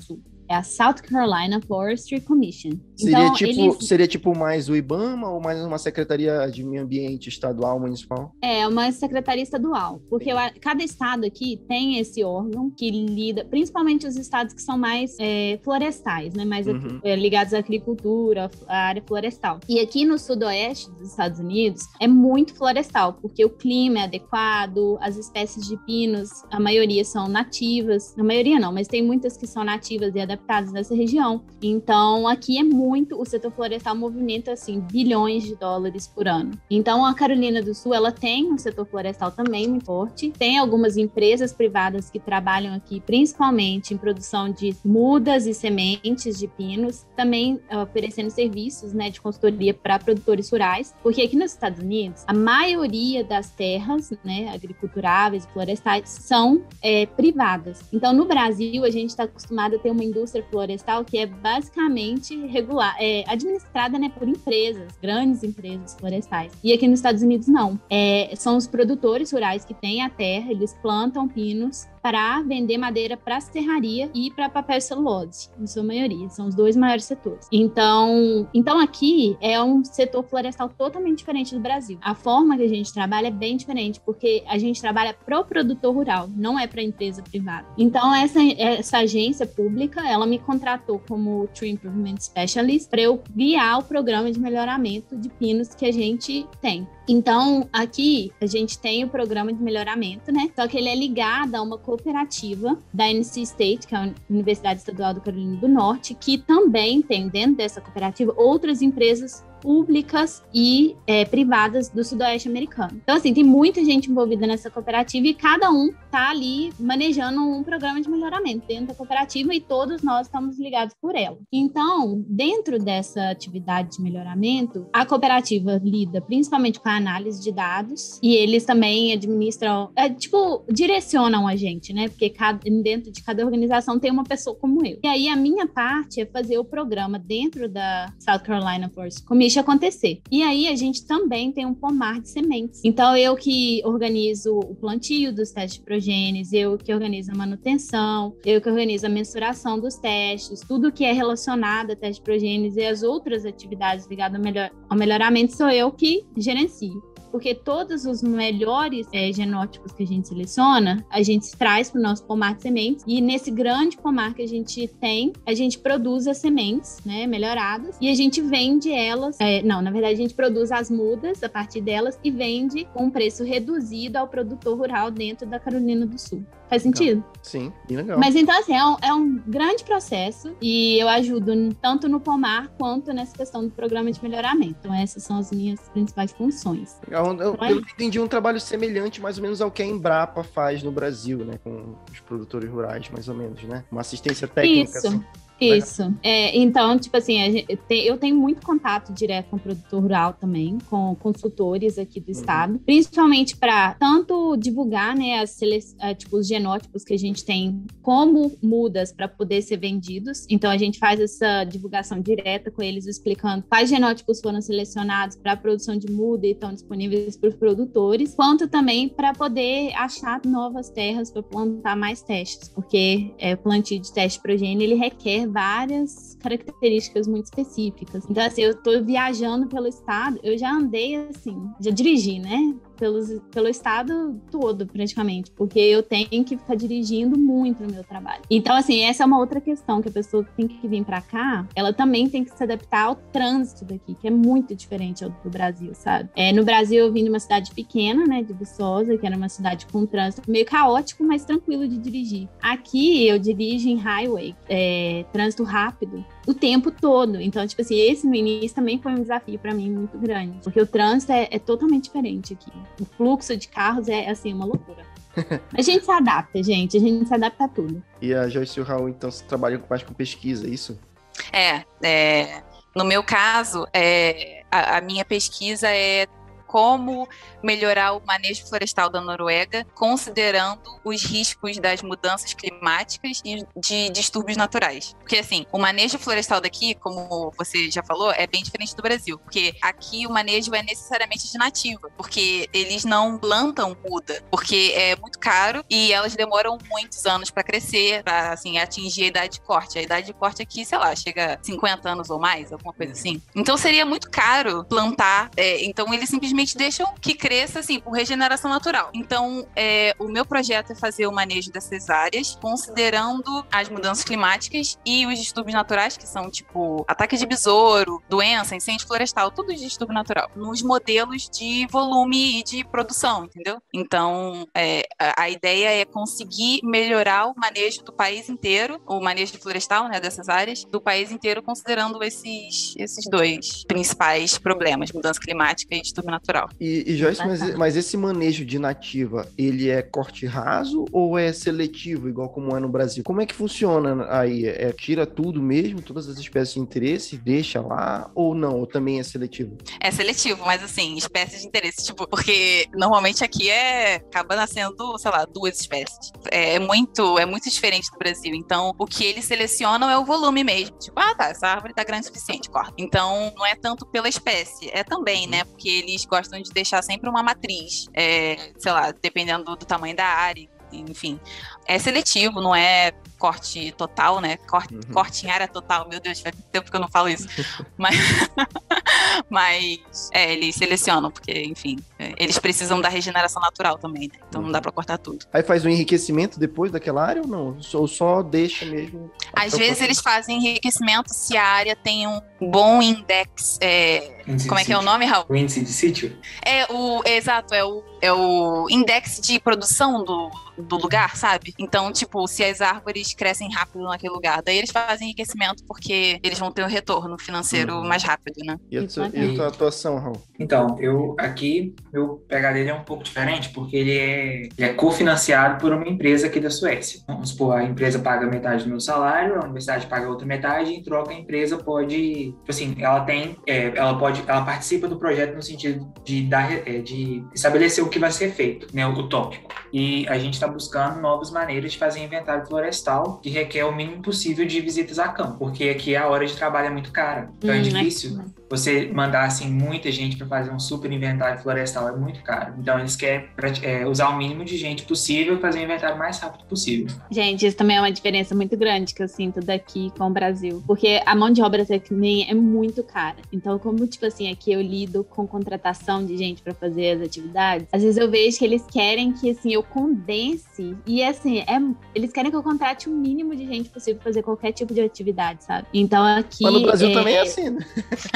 É a South Carolina Forestry Commission. Seria, Então, tipo, eles... seria tipo mais o IBAMA ou mais uma secretaria de meio ambiente estadual, municipal? É uma secretaria estadual, porque eu, cada estado aqui tem esse órgão que lida, principalmente os estados que são mais é, florestais, né? Mais Uhum. é, ligados à agricultura, à área florestal. E aqui no sudoeste dos Estados Unidos é muito florestal, porque o clima é adequado, as espécies de pinos, a maioria são nativas, a maioria não, mas tem muitas que são nativas e adaptadas nessa região. Então, aqui é muito, o setor florestal movimenta, assim, bilhões de dólares por ano. Então, a Carolina do Sul, ela tem um setor florestal também muito forte. Tem algumas empresas privadas que trabalham aqui, principalmente em produção de mudas e sementes de pinos, também uh, oferecendo serviços, né, de consultoria para produtores rurais, porque aqui nos Estados Unidos, a maioria das terras, né, agriculturáveis e florestais são é, privadas. Então, no Brasil, a gente está acostumado a ter uma indústria florestal que é basicamente regular, é, administrada, né, por empresas, grandes empresas florestais. E aqui nos Estados Unidos, não. É, são os produtores rurais que têm a terra, eles plantam pinos para vender madeira para serraria e para papel e celulose, em sua maioria. São os dois maiores setores. Então, então, aqui é um setor florestal totalmente diferente do Brasil. A forma que a gente trabalha é bem diferente, porque a gente trabalha para o produtor rural, não é para a empresa privada. Então, essa, essa agência pública, ela me contratou como Tree Improvement Specialist para eu guiar o programa de melhoramento de pinos que a gente tem. Então, aqui a gente tem o programa de melhoramento, né? Só que ele é ligado a uma cooperativa da N C State, que é a Universidade Estadual do Carolina do Norte, que também tem dentro dessa cooperativa outras empresas públicas e é, privadas do sudoeste americano. Então, assim, tem muita gente envolvida nessa cooperativa e cada um tá ali manejando um programa de melhoramento dentro da cooperativa e todos nós estamos ligados por ela. Então, dentro dessa atividade de melhoramento, a cooperativa lida principalmente com a análise de dados e eles também administram, é, tipo, direcionam a gente, né? Porque cada, dentro de cada organização tem uma pessoa como eu. E aí, a minha parte é fazer o programa dentro da South Carolina Forest Commission acontecer. E aí a gente também tem um pomar de sementes. Então eu que organizo o plantio dos testes de progênese, eu que organizo a manutenção, eu que organizo a mensuração dos testes, tudo que é relacionado a teste de progênese e as outras atividades ligadas ao, melhor, ao melhoramento sou eu que gerencio. Porque todos os melhores é, genótipos que a gente seleciona, a gente traz para o nosso pomar de sementes. E nesse grande pomar que a gente tem, a gente produz as sementes, né, melhoradas, e a gente vende elas. É, não, na verdade, a gente produz as mudas a partir delas e vende com um preço reduzido ao produtor rural dentro da Carolina do Sul. Faz sentido? Sim, bem legal. Mas então, assim, é um, é um grande processo e eu ajudo tanto no pomar quanto nessa questão do programa de melhoramento. Então, essas são as minhas principais funções. Legal. Eu, eu entendi um trabalho semelhante, mais ou menos, ao que a Embrapa faz no Brasil, né? Com os produtores rurais, mais ou menos, né? Uma assistência técnica, Isso. assim. Isso. É, então, tipo assim, a gente tem, eu tenho muito contato direto com o produtor rural também, com consultores aqui do uhum. estado, principalmente para tanto divulgar, né, as sele... tipo, os genótipos que a gente tem como mudas para poder ser vendidos. Então, a gente faz essa divulgação direta com eles, explicando quais genótipos foram selecionados para a produção de muda e estão disponíveis para os produtores, quanto também para poder achar novas terras para plantar mais testes, porque é, o plantio de teste progênio, ele requer várias características muito específicas. Então, assim, eu tô viajando pelo estado, eu já andei, assim, já dirigi, né? Pelos, pelo estado todo, praticamente, porque eu tenho que ficar dirigindo muito no meu trabalho. Então, assim, essa é uma outra questão, que a pessoa que tem que vir pra cá, ela também tem que se adaptar ao trânsito daqui, que é muito diferente do Brasil, sabe? É, no Brasil, eu vim de uma cidade pequena, né, de Viçosa, que era uma cidade com trânsito meio caótico, mas tranquilo de dirigir. Aqui, eu dirijo em highway, é, trânsito rápido, o tempo todo. Então, tipo assim, esse no início também foi um desafio pra mim muito grande, porque o trânsito é, é totalmente diferente aqui. O fluxo de carros é, assim, uma loucura. A gente se adapta, gente. A gente se adapta a tudo. E a Joyce e o Raul, então, trabalham mais com pesquisa, é isso? É, é no meu caso, é, a, a minha pesquisa é como melhorar o manejo florestal da Noruega, considerando os riscos das mudanças climáticas e de distúrbios naturais. Porque, assim, o manejo florestal daqui, como você já falou, é bem diferente do Brasil. Porque aqui o manejo é necessariamente de nativa, porque eles não plantam muda, porque é muito caro e elas demoram muitos anos para crescer, para, assim, atingir a idade de corte. A idade de corte aqui, sei lá, chega a cinquenta anos ou mais, alguma coisa assim. Então seria muito caro plantar, é, então eles simplesmente deixam que cresça, assim, por regeneração natural. Então, é, o meu projeto é fazer o manejo dessas áreas, considerando as mudanças climáticas e os distúrbios naturais, que são, tipo, ataque de besouro, doença, incêndio florestal, tudo de distúrbio natural, nos modelos de volume e de produção, entendeu? Então, é, a, a ideia é conseguir melhorar o manejo do país inteiro, o manejo florestal, né, dessas áreas, do país inteiro, considerando esses, esses dois principais problemas, mudança climática e distúrbio natural. E, e Joyce, mas, mas esse manejo de nativa, ele é corte raso ou é seletivo, igual como é no Brasil? Como é que funciona aí? É, tira tudo mesmo, todas as espécies de interesse, deixa lá, ou não? Ou também é seletivo? É seletivo, mas assim, espécies de interesse, tipo, porque normalmente aqui é, acaba nascendo, sei lá, duas espécies. É muito, é muito diferente do Brasil. Então, o que eles selecionam é o volume mesmo. Tipo, ah, tá, essa árvore tá grande o suficiente, corta. Então, não é tanto pela espécie, é também, né, porque eles gostam de deixar sempre uma matriz, é, sei lá, dependendo do, do tamanho da área, enfim. É seletivo, não é corte total, né? Corte, uhum. corte em área total, meu Deus, faz tempo que eu não falo isso. Mas, mas é, eles selecionam, porque, enfim, é, eles precisam da regeneração natural também, né? Então uhum. não dá pra cortar tudo. Aí faz um enriquecimento depois daquela área ou não? Ou só deixa mesmo? Às vezes eles fazem enriquecimento se a área tem um bom index. É, como é que é o nome, Raul? O índice de sítio? É o, exato, é o, é o index de produção do, do lugar, sabe? Então, tipo, se as árvores crescem rápido naquele lugar, daí eles fazem enriquecimento porque eles vão ter um retorno financeiro uhum. mais rápido, né? E a, tua, e a tua atuação, Raul? Então, eu aqui, meu pegada dele é um pouco diferente, porque ele é, ele é cofinanciado por uma empresa aqui da Suécia. Vamos supor, a empresa paga metade do meu salário, a universidade paga outra metade, e em troca a empresa pode, tipo assim, ela tem, é, ela pode, ela participa do projeto no sentido de dar, é, de estabelecer o que vai ser feito, né, o tópico. E a gente está buscando novas maneiras de fazer inventário florestal que requer o mínimo possível de visitas a campo, porque aqui a hora de trabalho é muito cara, então hum, é difícil é. você mandar assim muita gente para fazer um super inventário florestal, é muito caro. Então eles querem é, usar o mínimo de gente possível e fazer o inventário o mais rápido possível. Gente, isso também é uma diferença muito grande que eu sinto daqui com o Brasil, porque a mão de obra também é muito cara. Então, como tipo assim, aqui eu lido com contratação de gente para fazer as atividades, às vezes eu vejo que eles querem que assim eu condense e assim, é, eles querem que eu contrate o mínimo de gente possível para fazer qualquer tipo de atividade, sabe? Então aqui... Mas no Brasil é... também é assim, né?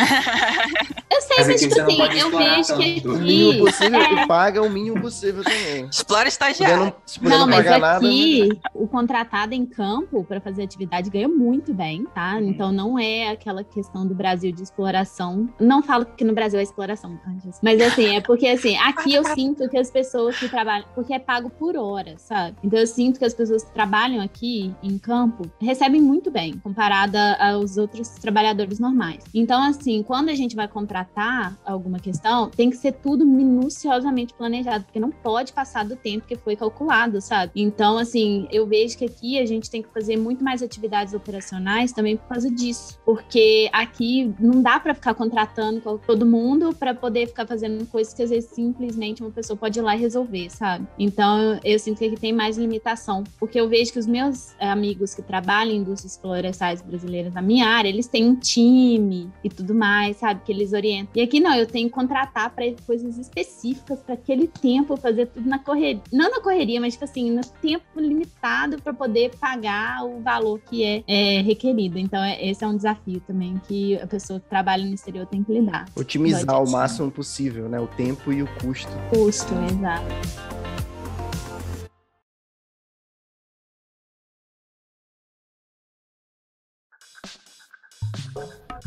Eu sei, mas, mas tipo assim, eu vejo que aqui... O mínimo possível é... e paga o mínimo possível também. Explora estagiário. Se puder não, não pagar mas aqui, nada, o contratado em campo para fazer atividade ganha muito bem, tá? Uhum. Então não é aquela questão do Brasil de exploração. Não falo que no Brasil é exploração, tá? Mas assim, é porque assim, aqui eu sinto que as pessoas que trabalham, porque é pago por hora, sabe? Então eu sinto que as pessoas que trabalham aqui em campo recebem muito bem, comparada aos outros trabalhadores normais. Então assim, quando a gente vai contratar alguma questão, tem que ser tudo minuciosamente planejado, porque não pode passar do tempo que foi calculado, sabe? Então assim, eu vejo que aqui a gente tem que fazer muito mais atividades operacionais também por causa disso, porque aqui não dá pra ficar contratando todo mundo pra poder ficar fazendo coisas que às vezes simplesmente uma pessoa pode ir lá e resolver, sabe? Então eu sinto que aqui tem mais limitação, porque eu vejo que os meus amigos que trabalham em indústrias florestais brasileiras na minha área, eles têm um time e tudo mais, sabe? Que eles orientam. E aqui não, eu tenho que contratar para coisas específicas, para aquele tempo, fazer tudo na correria. Não na correria, mas tipo assim, no tempo limitado para poder pagar o valor que é, é requerido. Então é, esse é um desafio também que a pessoa que trabalha no exterior tem que lidar. Otimizar o máximo possível, né? O tempo e o custo. Custo, exato.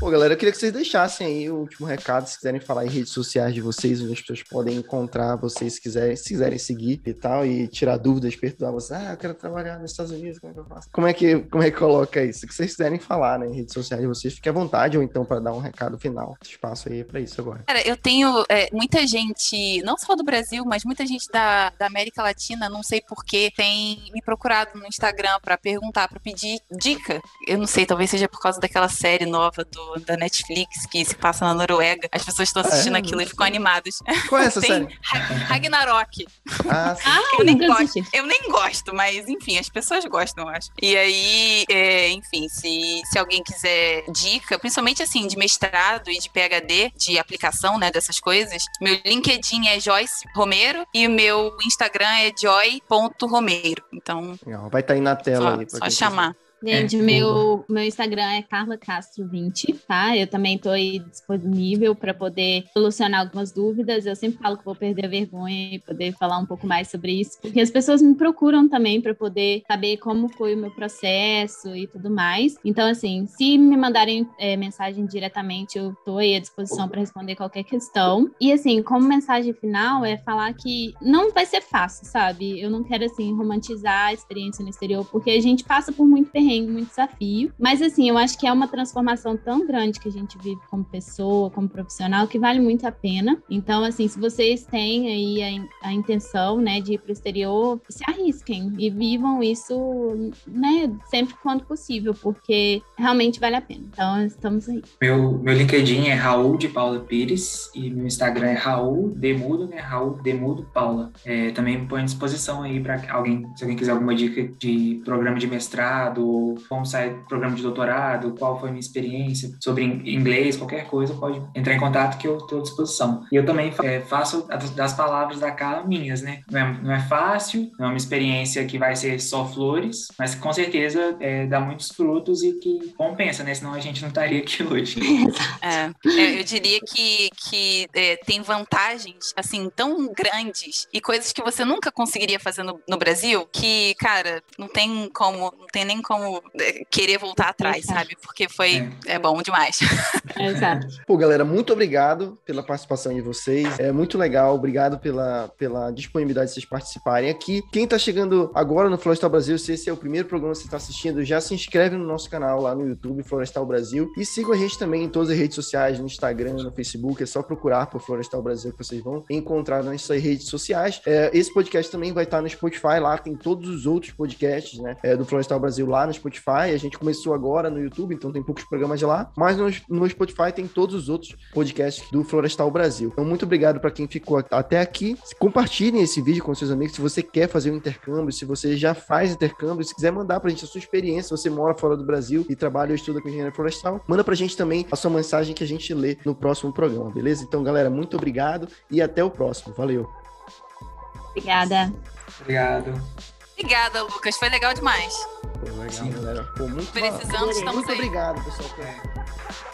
Pô, galera, eu queria que vocês deixassem aí o último recado, se quiserem falar em redes sociais de vocês, onde as pessoas podem encontrar vocês, se quiserem, se quiserem seguir e tal, e tirar dúvidas, perturbar vocês. Ah, eu quero trabalhar nos Estados Unidos, como é que eu faço? Como é que, como é que coloca isso? O que vocês quiserem falar, né, em redes sociais de vocês, fique à vontade, ou então para dar um recado final. Espaço aí para isso agora. Cara, eu tenho é, muita gente, não só do Brasil, mas muita gente da, da América Latina, não sei porquê, tem me procurado no Instagram pra perguntar, pra pedir dica. Eu não sei, talvez seja por causa daquela série nova do, da Netflix que se passa na Noruega. As pessoas estão assistindo é, aquilo e ficam animadas. Qual é essa tem série? Ragnarok. Ah, sim. Ah, Eu nem, nunca gosto, assisti. eu nem gosto, mas enfim, as pessoas gostam, eu acho. E aí, é, enfim, se, se alguém quiser dica, principalmente assim, de mestrado e de P H D, de aplicação, né, dessas coisas, meu LinkedIn é Joyce Romero e o meu Instagram é joy ponto romero. Então, Legal. Vai estar aí na tela só, aí. pra só quem chamar. Gente, É, meu, meu Instagram é carla castro vinte, tá? Eu também tô aí disponível para poder solucionar algumas dúvidas. Eu sempre falo que vou perder a vergonha e poder falar um pouco mais sobre isso, porque as pessoas me procuram também para poder saber como foi o meu processo e tudo mais. Então, assim, se me mandarem é, mensagem diretamente, eu tô aí à disposição para responder qualquer questão. E, assim, como mensagem final, é falar que não vai ser fácil, sabe? Eu não quero, assim, romantizar a experiência no exterior, porque a gente passa por muito perrengue, muito desafio, mas assim, eu acho que é uma transformação tão grande que a gente vive como pessoa, como profissional, que vale muito a pena. Então, assim, se vocês têm aí a, in- a intenção, né, de ir para o exterior, se arrisquem e vivam isso, né, sempre quando possível, porque realmente vale a pena. Então, estamos aí. Meu, meu LinkedIn é Raul de Paula Pires e meu Instagram é Raul Demudo, né? Raul Demudo Paula. É, também me põe à disposição aí para alguém, se alguém quiser alguma dica de programa de mestrado, como sai programa de doutorado, qual foi a minha experiência sobre inglês, qualquer coisa, pode entrar em contato que eu estou à disposição. E eu também é, faço das palavras da Carla minhas, né? Não é, não é fácil, não é uma experiência que vai ser só flores, mas com certeza é, dá muitos frutos e que compensa, né? Senão a gente não estaria aqui hoje. É, é, eu diria que, que é, tem vantagens, assim, tão grandes e coisas que você nunca conseguiria fazer no, no Brasil, que, cara, não tem como, não tem nem como é, querer voltar atrás, sabe? Porque foi, é, bom demais. Exato. Pô, galera, muito obrigado pela participação de vocês. É muito legal, obrigado pela, pela disponibilidade de vocês participarem aqui. Quem tá chegando agora no Florestal Brasil, se esse é o primeiro programa que você tá assistindo, já se inscreve no nosso canal lá no YouTube, Florestal Brasil, e siga a gente também em todas as redes sociais, no Instagram, no Facebook, é só procurar por Florestal Brasil que vocês vão encontrar nas suas redes sociais. É, esse podcast também vai estar no Spotify, lá tem todos os outros podcasts, né, é, do Florestal Brasil lá no Spotify. A gente começou agora no YouTube, então tem poucos programas de lá, mas no, no Spotify tem todos os outros podcasts do Florestal Brasil. Então, muito obrigado para quem ficou até aqui. Compartilhem esse vídeo com seus amigos se você quer fazer um intercâmbio, se você já faz intercâmbio, se quiser mandar pra gente a sua experiência, se você mora fora do Brasil e trabalha ou estuda com engenharia florestal, manda pra gente também a sua mensagem que a gente lê no próximo programa, beleza? Então, galera, muito obrigado e até o próximo. Valeu! Obrigada. Obrigado. Obrigada, Lucas. Foi legal demais. Foi legal, galera. Pô, muito Precisamos, muito estamos aí. obrigado, pessoal.